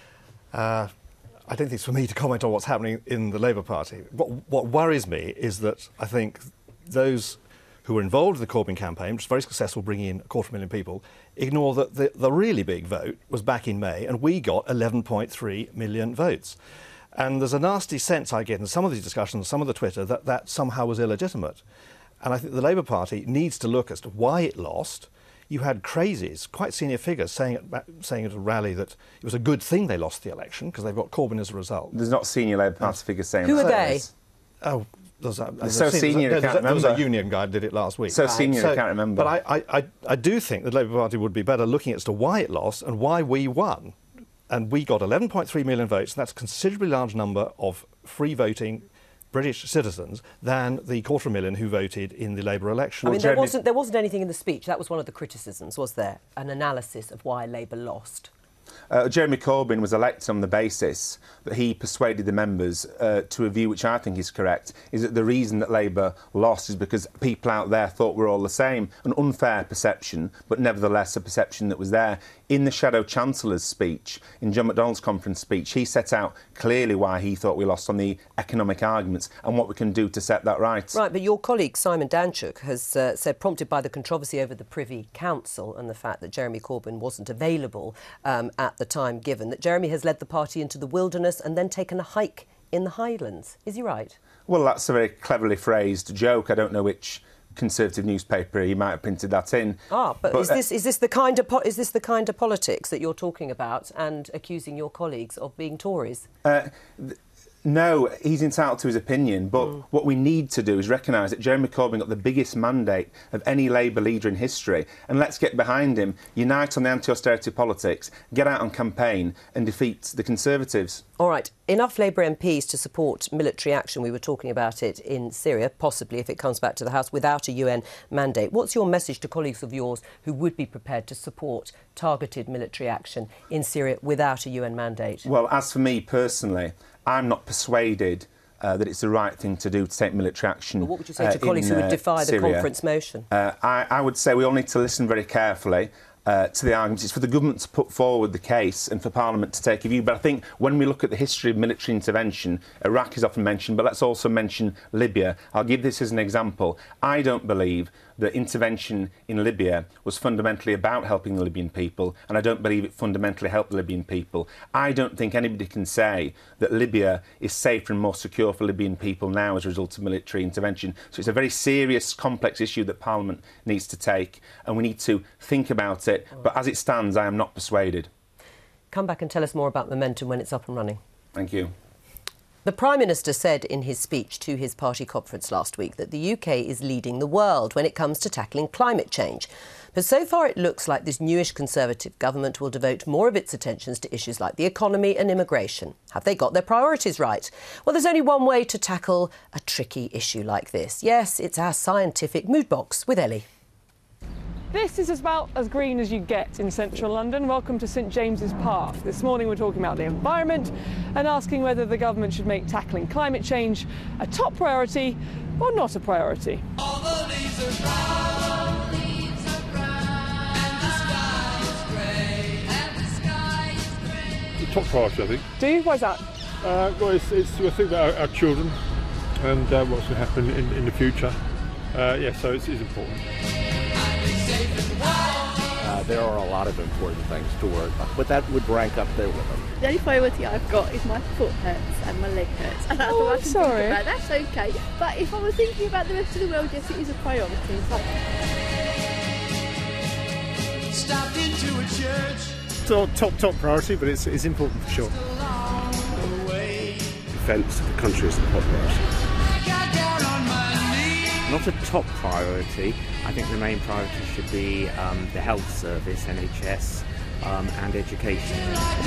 I don't think it's for me to comment on what's happening in the Labour Party. What worries me is that I think those who were involved in the Corbyn campaign, which was very successful, bringing in 250,000 people, ignore that the really big vote was back in May, and we got 11.3 million votes. And there's a nasty sense I get in some of these discussions, some of the Twitter, that somehow was illegitimate. And I think the Labour Party needs to look as to why it lost. You had crazies, quite senior figures, saying at a rally that it was a good thing they lost the election because they've got Corbyn as a result. There's not senior Labour Party figures saying that. Who are they? Oh, So senior, I can't remember. There was a union guy did it last week. So senior, I can't remember. But I do think the Labour Party would be better looking as to why it lost and why we won. And we got 11.3 million votes, and that's a considerably large number of free voting British citizens than the 250,000 who voted in the Labour election. I mean, there wasn't anything in the speech. That was one of the criticisms, was there? An analysis of why Labour lost. Jeremy Corbyn was elected on the basis that he persuaded the members to a view which I think is correct, is that the reason that Labour lost is because people out there thought we're all the same. An unfair perception, but nevertheless a perception that was there. In the Shadow Chancellor's speech, in John McDonnell's conference speech, he set out clearly why he thought we lost on the economic arguments and what we can do to set that right. Right, but your colleague Simon Danczuk has said, prompted by the controversy over the Privy Council and the fact that Jeremy Corbyn wasn't available at the time given, that Jeremy has led the party into the wilderness and then taken a hike in the Highlands. Is he right? Well, that's a very cleverly phrased joke. I don't know which Conservative newspaper he might have printed that in. But is this the kind of politics that you're talking about and accusing your colleagues of being Tories? No, he's entitled to his opinion, but what we need to do is recognise that Jeremy Corbyn got the biggest mandate of any Labour leader in history, and let's get behind him, unite on the anti-austerity politics, get out on campaign and defeat the Conservatives. All right, enough Labour MPs to support military action. We were talking about it in Syria, possibly if it comes back to the House without a UN mandate. What's your message to colleagues of yours who would be prepared to support targeted military action in Syria without a UN mandate? Well, as for me personally, I'm not persuaded that it's the right thing to do to take military action. But what would you say to colleagues who would defy the conference motion? I would say we all need to listen very carefully to the arguments. It's for the government to put forward the case and for Parliament to take a view. But I think when we look at the history of military intervention, Iraq is often mentioned, but let's also mention Libya. I'll give this as an example. I don't believe that intervention in Libya was fundamentally about helping the Libyan people, and I don't believe it fundamentally helped the Libyan people. I don't think anybody can say that Libya is safer and more secure for Libyan people now as a result of military intervention. So it's a very serious, complex issue that Parliament needs to take, and we need to think about it. But as it stands, I am not persuaded. Come back and tell us more about Momentum when it's up and running. Thank you. The Prime Minister said in his speech to his party conference last week that the UK is leading the world when it comes to tackling climate change. But so far it looks like this newish Conservative government will devote more of its attentions to issues like the economy and immigration. Have they got their priorities right? Well, there's only one way to tackle a tricky issue like this. Yes, it's our scientific mood box with Ellie. This is about as green as you get in central London. Welcome to St James's Park. This morning we're talking about the environment and asking whether the government should make tackling climate change a top priority or not a priority. All the leaves are brown, and the sky is grey, and the sky is grey. Top priority, I think. Do you? Why's that? Well, it's I think about our children and what's going to happen in the future. So it's important. There are a lot of important things to worry about, but that would rank up there with them. The only priority I've got is my foot hurts and my leg hurts, and that's all I can think about. That's okay. But if I was thinking about the rest of the world, yes, it is a priority. Stopped into a church. So top priority, but it's important for sure. Defence of the country is the top priority. Not a top priority. I think the main priority should be the health service, NHS, and education.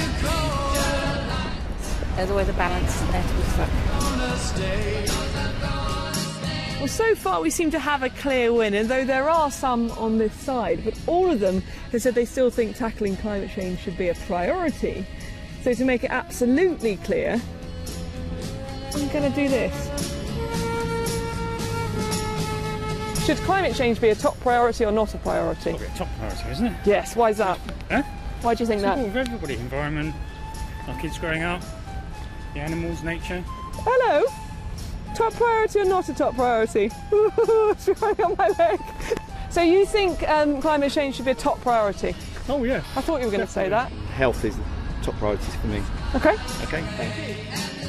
There's always a balance there to strike. Well, so far we seem to have a clear winner, though there are some on this side, but all of them have said they still think tackling climate change should be a priority. So to make it absolutely clear, I'm going to do this. Should climate change be a top priority or not a priority? It's a top priority, isn't it? Yes, why is that? Huh? Why do you think that? For everybody, environment, our kids growing up, the animals, nature. Hello? Top priority or not a top priority? It's right on my leg. So you think climate change should be a top priority? Oh, yeah. I thought you were going to say that. Health is top priorities for me. Okay. Okay, thank you.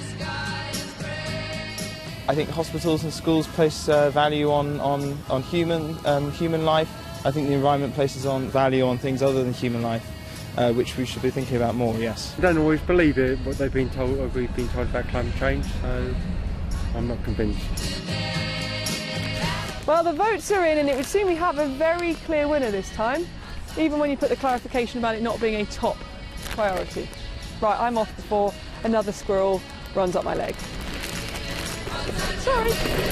I think hospitals and schools place value on human life. I think the environment places on value on things other than human life, which we should be thinking about more. Yes. I don't always believe it, what they've been told or we've been told about climate change. So I'm not convinced. Well, the votes are in, and it would seem we have a very clear winner this time, even when you put the clarification about it not being a top priority. Right, I'm off before another squirrel runs up my leg. Sorry.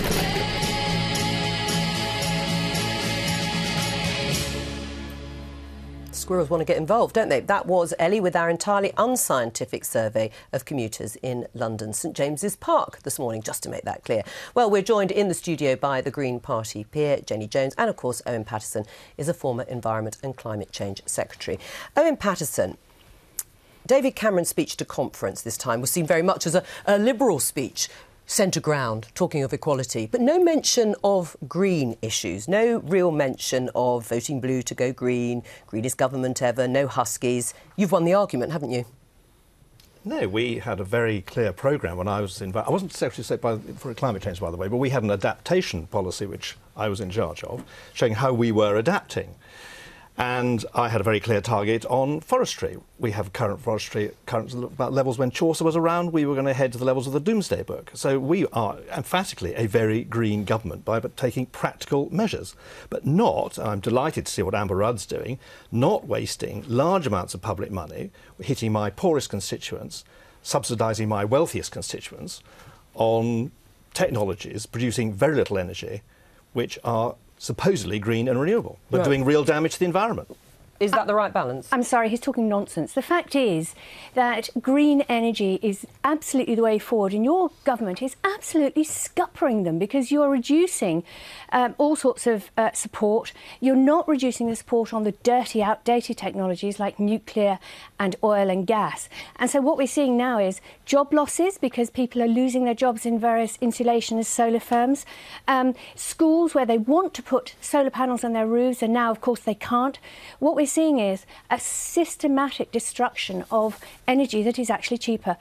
Squirrels want to get involved, don't they? That was Ellie with our entirely unscientific survey of commuters in London St James's Park this morning, just to make that clear. Well, we're joined in the studio by the Green Party peer, Jenny Jones, and of course Owen Paterson is a former Environment and Climate Change Secretary. Owen Paterson, David Cameron's speech to conference this time was seen very much as a Liberal speech, centre ground, talking of equality, but no mention of green issues, no real mention of voting blue to go green, greenest government ever, no huskies. You've won the argument, haven't you? No, we had a very clear programme when I was I wasn't Secretary of State for climate change, by the way, but we had an adaptation policy which I was in charge of, showing how we were adapting. And I had a very clear target on forestry. We have current forestry, about levels when Chaucer was around. We were going to head to the levels of the Doomsday Book. So we are emphatically a very green government by taking practical measures, but not, and I'm delighted to see what Amber Rudd's doing, not wasting large amounts of public money, hitting my poorest constituents, subsidising my wealthiest constituents on technologies producing very little energy, which are supposedly green and renewable, but doing real damage to the environment. Is that the right balance? I'm sorry, he's talking nonsense. The fact is that green energy is absolutely the way forward, and your government is absolutely scuppering them because you're reducing all sorts of support. You're not reducing the support on the dirty, outdated technologies like nuclear and oil and gas. And so what we're seeing now is job losses because people are losing their jobs in various insulation and solar firms. Schools where they want to put solar panels on their roofs, and now, of course, they can't. What we're seeing is a systematic destruction of energy that is actually cheaper.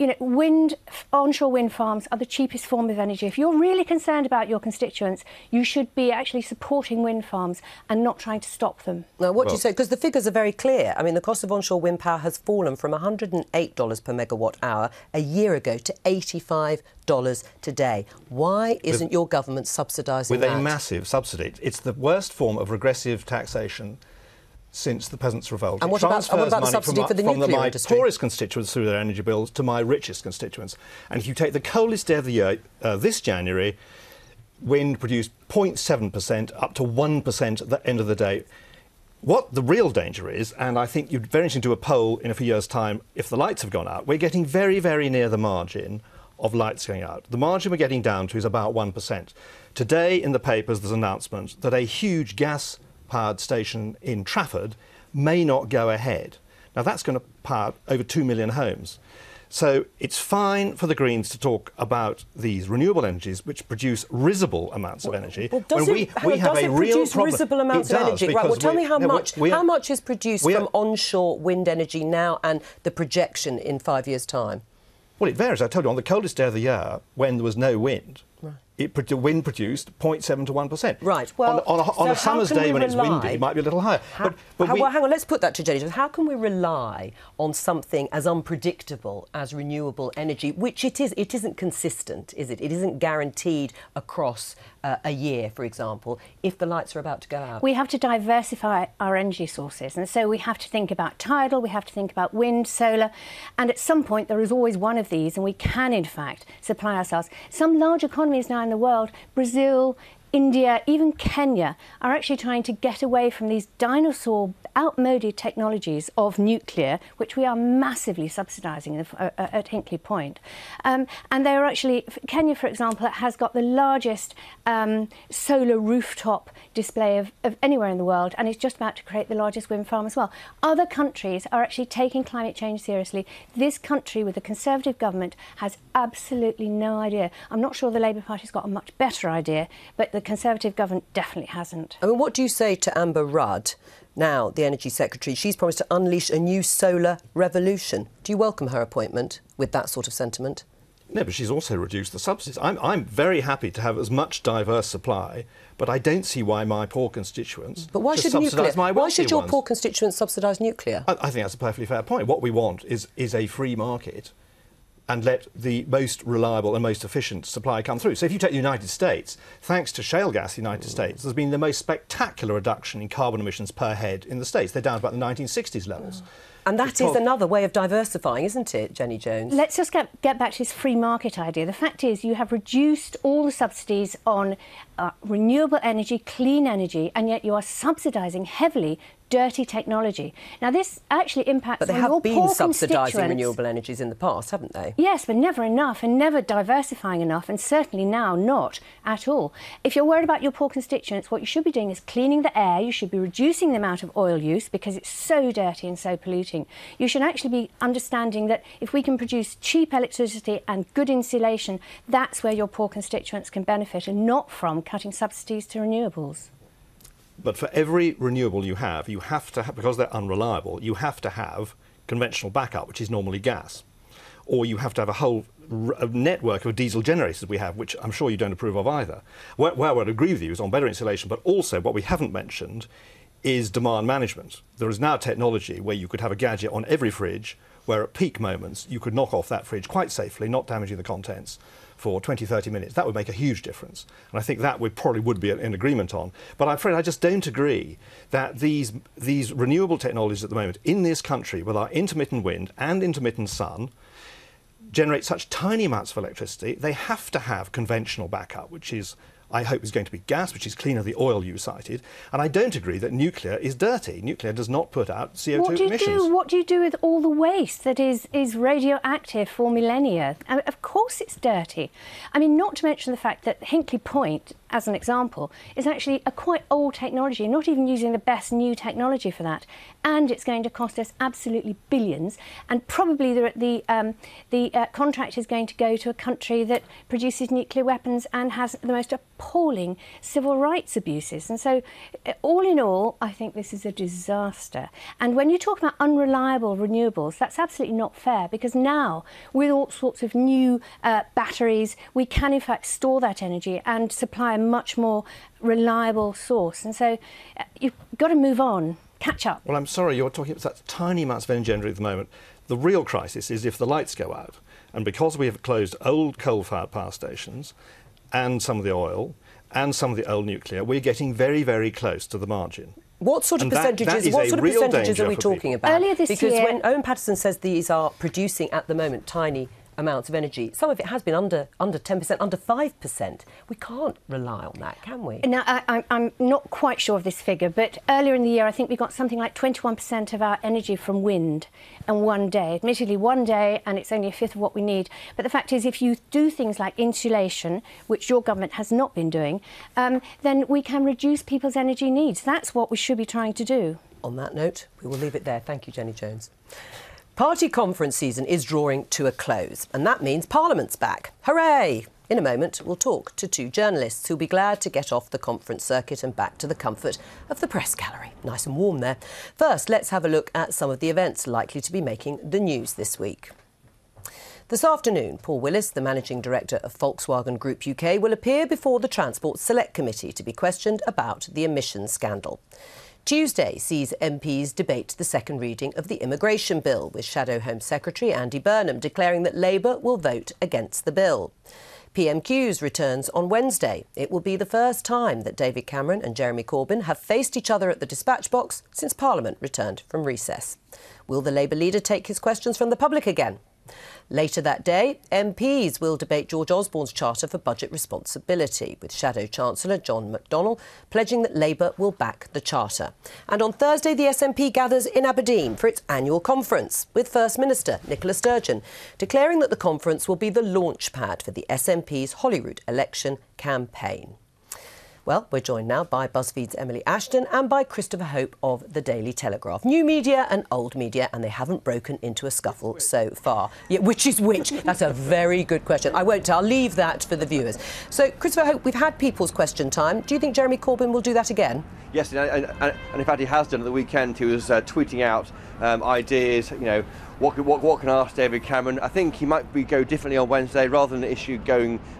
Onshore wind farms are the cheapest form of energy. If you're really concerned about your constituents, you should be actually supporting wind farms and not trying to stop them. Now, what do you say? Because the figures are very clear. I mean, the cost of onshore wind power has fallen from $108 per megawatt hour a year ago to $85 today. Why isn't your government subsidising that? With a massive subsidy. It's the worst form of regressive taxation since the Peasants' Revolt. And what about the subsidy for the nuclear industry? From my poorest constituents through their energy bills to my richest constituents. And if you take the coldest day of the year, this January, wind produced 0.7% up to 1% at the end of the day. What the real danger is, and I think you'd very interesting to do a poll in a few years' time if the lights have gone out, we're getting very, very near the margin of lights going out. The margin we're getting down to is about 1%. Today in the papers there's an announcement that a huge gas-powered station in Trafford may not go ahead. Now that's going to power over 2 million homes. So it's fine for the Greens to talk about these renewable energies which produce risible amounts of energy. Well, does it produce risible amounts of energy? Right, well, tell me how much is produced from onshore wind energy now and the projection in 5 years' time? Well, it varies. I told you, on the coldest day of the year, when there was no wind, wind produced 0.7 to 1%. Right. Well, on a summer's day when it's windy, it might be a little higher. Well, hang on, let's put that to Jenny. How can we rely on something as unpredictable as renewable energy, which it is? It isn't consistent, is it? It isn't guaranteed across a year, for example, if the lights are about to go out. We have to diversify our energy sources, and so we have to think about tidal, we have to think about wind, solar, and at some point there is always one of these, and we can, in fact, supply ourselves. Some large economies now in the world, Brazil, India, even Kenya, are actually trying to get away from these dinosaur, outmoded technologies of nuclear, which we are massively subsidising at Hinkley Point. And they are actually, Kenya, for example, has got the largest solar rooftop display of anywhere in the world, and it's just about to create the largest wind farm as well. Other countries are actually taking climate change seriously. This country, with a Conservative government, has absolutely no idea. I'm not sure the Labour Party's got a much better idea, but the Conservative government definitely hasn't. I mean, what do you say to Amber Rudd, now the Energy Secretary? She's promised to unleash a new solar revolution. Do you welcome her appointment with that sort of sentiment? No, but she's also reduced the subsidies. I'm very happy to have as much diverse supply, but I don't see why my poor constituents subsidise my wealthy ones. Why should your poor constituents subsidise nuclear? I think that's a perfectly fair point. What we want is a free market and let the most reliable and most efficient supply come through. So if you take the United States, thanks to shale gas in the United States, there's been the most spectacular reduction in carbon emissions per head in the States. They're down to about the 1960s levels. And that is another way of diversifying, isn't it, Jenny Jones? Let's just get back to this free market idea. The fact is you have reduced all the subsidies on renewable energy, clean energy, and yet you are subsidising heavily dirty technology. Now, this actually impacts on your poor constituents. But they have been subsidising renewable energies in the past, haven't they? Yes, but never enough and never diversifying enough, and certainly now not at all. If you're worried about your poor constituents, what you should be doing is cleaning the air. You should be reducing the amount of oil use because it's so dirty and so polluting. You should actually be understanding that if we can produce cheap electricity and good insulation, that's where your poor constituents can benefit, and not from cutting subsidies to renewables. But for every renewable you have to have, because they're unreliable, you have to have conventional backup, which is normally gas. Or you have to have a whole network of diesel generators we have, which I'm sure you don't approve of either. Where I would agree with you is on better insulation, but also what we haven't mentioned is demand management. There is now technology where you could have a gadget on every fridge where at peak moments you could knock off that fridge quite safely, not damaging the contents, for 20, 30 minutes. That would make a huge difference. And I think that we probably would be in agreement on. But I'm afraid I just don't agree that these renewable technologies at the moment in this country, with our intermittent wind and intermittent sun, generate such tiny amounts of electricity. They have to have conventional backup, which is, I hope, is going to be gas, which is cleaner than the oil you cited. And I don't agree that nuclear is dirty. Nuclear does not put out CO2 emissions. What do you do with all the waste that is radioactive for millennia? Of course it's dirty. I mean, not to mention the fact that Hinkley Point, as an example, is actually a quite old technology, not even using the best new technology for that. And it's going to cost us absolutely billions. And probably the contract is going to go to a country that produces nuclear weapons and has the most appalling civil rights abuses. And so, all in all, I think this is a disaster. And when you talk about unreliable renewables, that's absolutely not fair, because now, with all sorts of new batteries, we can in fact store that energy and supply a much more reliable source. And so, you've got to move on. Catch up. Well, I'm sorry, you're talking about such tiny amounts of energy at the moment. The real crisis is if the lights go out. And because we have closed old coal-fired power stations and some of the oil and some of the old nuclear, we're getting very, very close to the margin. What sort of percentages are we talking about? Earlier this because year, when Owen Paterson says these are producing at the moment tiny amounts of energy, some of it has been under 10%, under 5%. We can't rely on that, can we? Now, I'm not quite sure of this figure, but earlier in the year I think we got something like 21% of our energy from wind in one day. Admittedly, one day, and it's only a fifth of what we need. But the fact is, if you do things like insulation, which your government has not been doing, then we can reduce people's energy needs. That's what we should be trying to do. On that note, we will leave it there. Thank you, Jenny Jones. Party conference season is drawing to a close, and that means Parliament's back. Hooray! In a moment, we'll talk to two journalists who'll be glad to get off the conference circuit and back to the comfort of the press gallery. Nice and warm there. First, let's have a look at some of the events likely to be making the news this week. This afternoon, Paul Willis, the Managing Director of Volkswagen Group UK, will appear before the Transport Select Committee to be questioned about the emissions scandal. Tuesday sees MPs debate the second reading of the immigration bill, with Shadow Home Secretary Andy Burnham declaring that Labour will vote against the bill. PMQs returns on Wednesday. It will be the first time that David Cameron and Jeremy Corbyn have faced each other at the dispatch box since Parliament returned from recess. Will the Labour leader take his questions from the public again? Later that day, MPs will debate George Osborne's Charter for Budget Responsibility, with Shadow Chancellor John McDonnell pledging that Labour will back the Charter. And on Thursday, the SNP gathers in Aberdeen for its annual conference, with First Minister Nicola Sturgeon declaring that the conference will be the launch pad for the SNP's Holyrood election campaign. Well, we're joined now by BuzzFeed's Emily Ashton and by Christopher Hope of The Daily Telegraph. New media and old media, and they haven't broken into a scuffle so far. Yeah, which is which? That's a very good question. I'll leave that for the viewers. So, Christopher Hope, we've had people's question time. Do you think Jeremy Corbyn will do that again? Yes, and in fact he has done at the weekend. He was tweeting out ideas, you know, what can I ask David Cameron? I think he might go differently on Wednesday. Rather than the issue going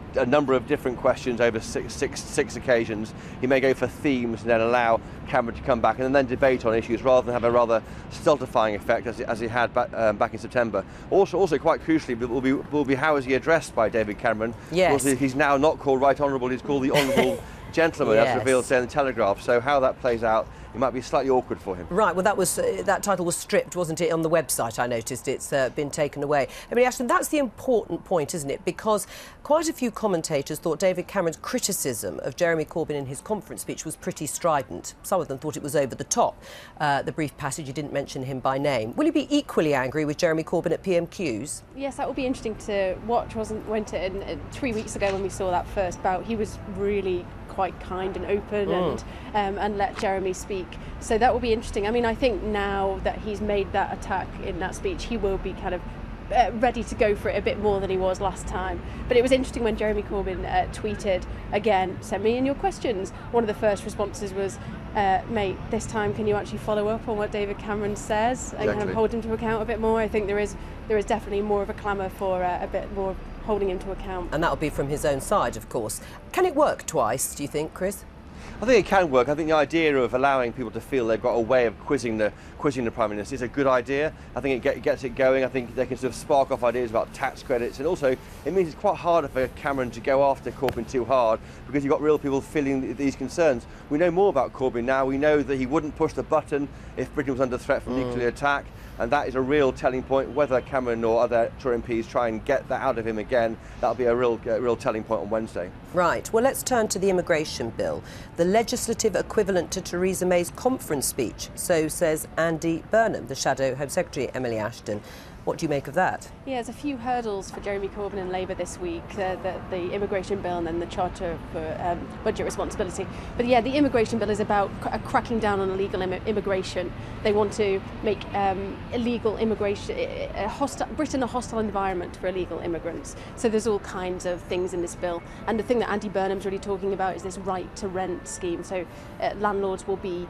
a number of different questions over six occasions. He may go for themes and then allow Cameron to come back and then debate on issues rather than have a rather stultifying effect as he had back in September. Also quite crucially, will be how is he addressed by David Cameron? Yes. Well, he's now not called Right Honourable, he's called the Honourable Gentleman, yes. as revealed today in the Telegraph. So how that plays out, it might be slightly awkward for him. Right, well, that title was stripped, wasn't it, on the website? I noticed it's been taken away. I mean, Ashton, that's the important point, isn't it? Because quite a few commentators thought David Cameron's criticism of Jeremy Corbyn in his conference speech was pretty strident. Some of them thought it was over the top. The brief passage, you didn't mention him by name. Will you be equally angry with Jeremy Corbyn at PMQs? Yes, that will be interesting to watch. Went in 3 weeks ago when we saw that first bout. He was really quite kind and open and let Jeremy speak. So that will be interesting. I mean, I think now that he's made that attack in that speech, he will be kind of ready to go for it a bit more than he was last time. But it was interesting when Jeremy Corbyn tweeted, again, send me in your questions. One of the first responses was, mate, this time can you actually follow up on what David Cameron says and kind of hold him to account a bit more? I think there is definitely more of a clamour for a bit more holding him to account. And that will be from his own side, of course. Can it work twice, do you think, Chris? I think it can work. I think the idea of allowing people to feel they've got a way of quizzing the Prime Minister is a good idea. I think it gets it going. I think they can sort of spark off ideas about tax credits, and also it means it's quite harder for Cameron to go after Corbyn too hard because you've got real people feeling these concerns. We know more about Corbyn now. We know that he wouldn't push the button if Britain was under threat from nuclear attack, and that is a real telling point. Whether Cameron or other Tory MPs try and get that out of him again, that'll be a real telling point on Wednesday. Right. Well, let's turn to the immigration bill, the legislative equivalent to Theresa May's conference speech. So says Andy Burnham, the Shadow Home Secretary, Emily Ashton. What do you make of that? Yeah, there's a few hurdles for Jeremy Corbyn and Labour this week, the immigration bill and then the Charter for Budget Responsibility. But yeah, the immigration bill is about cracking down on illegal immigration. They want to make illegal immigration, Britain a hostile environment for illegal immigrants. So there's all kinds of things in this bill. And the thing that Andy Burnham's really talking about is this right to rent scheme. So landlords will be,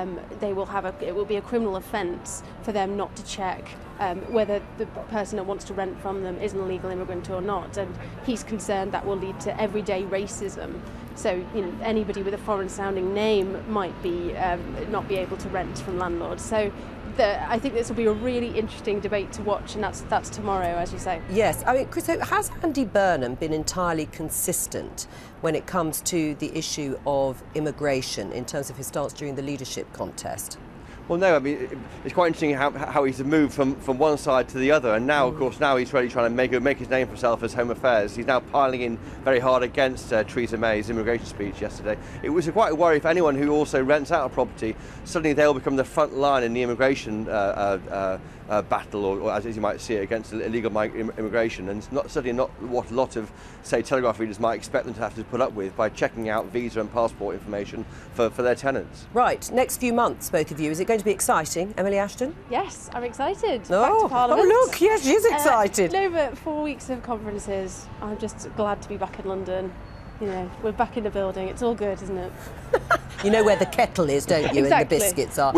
it will be a criminal offence for them not to check whether the person that wants to rent from them is an illegal immigrant or not, and he's concerned that will lead to everyday racism. So anybody with a foreign-sounding name might be not be able to rent from landlords. So I think this will be a really interesting debate to watch, and that's tomorrow, as you say. Yes, I mean, Chris, has Andy Burnham been entirely consistent when it comes to the issue of immigration in terms of his stance during the leadership contest? Well, no, I mean, it's quite interesting how he's moved from one side to the other, and now, of course, now he's really trying to make his name for himself as Home Affairs. He's now piling in very hard against Theresa May's immigration speech yesterday. It was quite a worry for anyone who also rents out a property. Suddenly they'll become the front line in the immigration battle, or as you might see it, against illegal immigration, and it's certainly not what a lot of, say, Telegraph readers might expect them to have to put up with by checking out visa and passport information for their tenants. Right, next few months, both of you, is it going to be exciting, Emily Ashton? Yes, I'm excited. Oh, back to Parliament. Oh, look, yes, she's excited. No, but 4 weeks of conferences. I'm just glad to be back in London. You know, we're back in the building. It's all good, isn't it? You know where the kettle is, don't you? Exactly. And the biscuits are.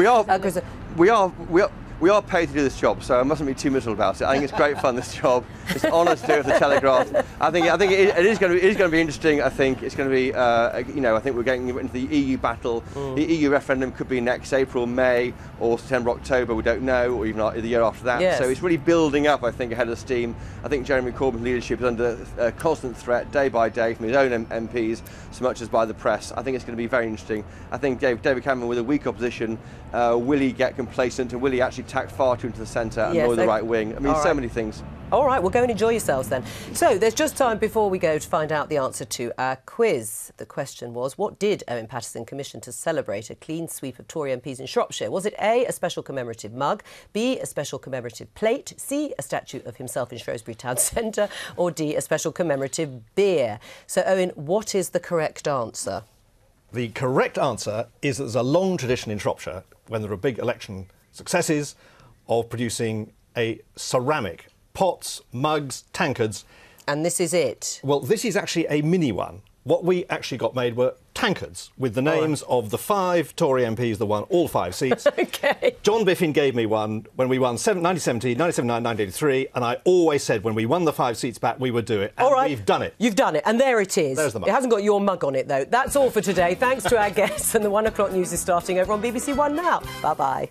We are paid to do this job, so I mustn't be too miserable about it. I think it's great fun, this job. It's an honour to do it for the Telegraph. I think it is going to be interesting. I think it's going to be, I think we're getting into the EU battle. The EU referendum could be next April, May, or September, October. We don't know, or even the year after that. Yes. So it's really building up, I think, ahead of the steam. I think Jeremy Corbyn's leadership is under constant threat, day by day, from his own MPs, so much as by the press. I think it's going to be very interesting. I think David Cameron, with a weak opposition, will he get complacent, and will he actually tack far too into the centre and annoy the right wing? I mean, so many things. All right, well, go and enjoy yourselves then. So there's just time before we go to find out the answer to our quiz. The question was, what did Owen Paterson commission to celebrate a clean sweep of Tory MPs in Shropshire? Was it A, a special commemorative mug, B, a special commemorative plate, C, a statue of himself in Shrewsbury Town Centre, or D, a special commemorative beer? So, Owen, what is the correct answer? The correct answer is that there's a long tradition in Shropshire, when there are big election successes, of producing a ceramic pots, mugs, tankards. And this is it? Well, this is actually a mini one. What we actually got made were tankards with the names of the 5 Tory MPs that won all 5 seats. OK. John Biffin gave me one when we won 1970, 1979, 1983, and I always said when we won the 5 seats back, we would do it. And all right. we've done it. You've done it, and there it is. There's the mug. It hasn't got your mug on it, though. That's all for today. Thanks to our guests, and the 1 o'clock news is starting over on BBC One now. Bye-bye.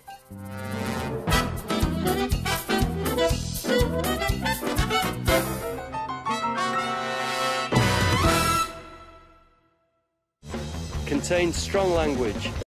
Contains strong language.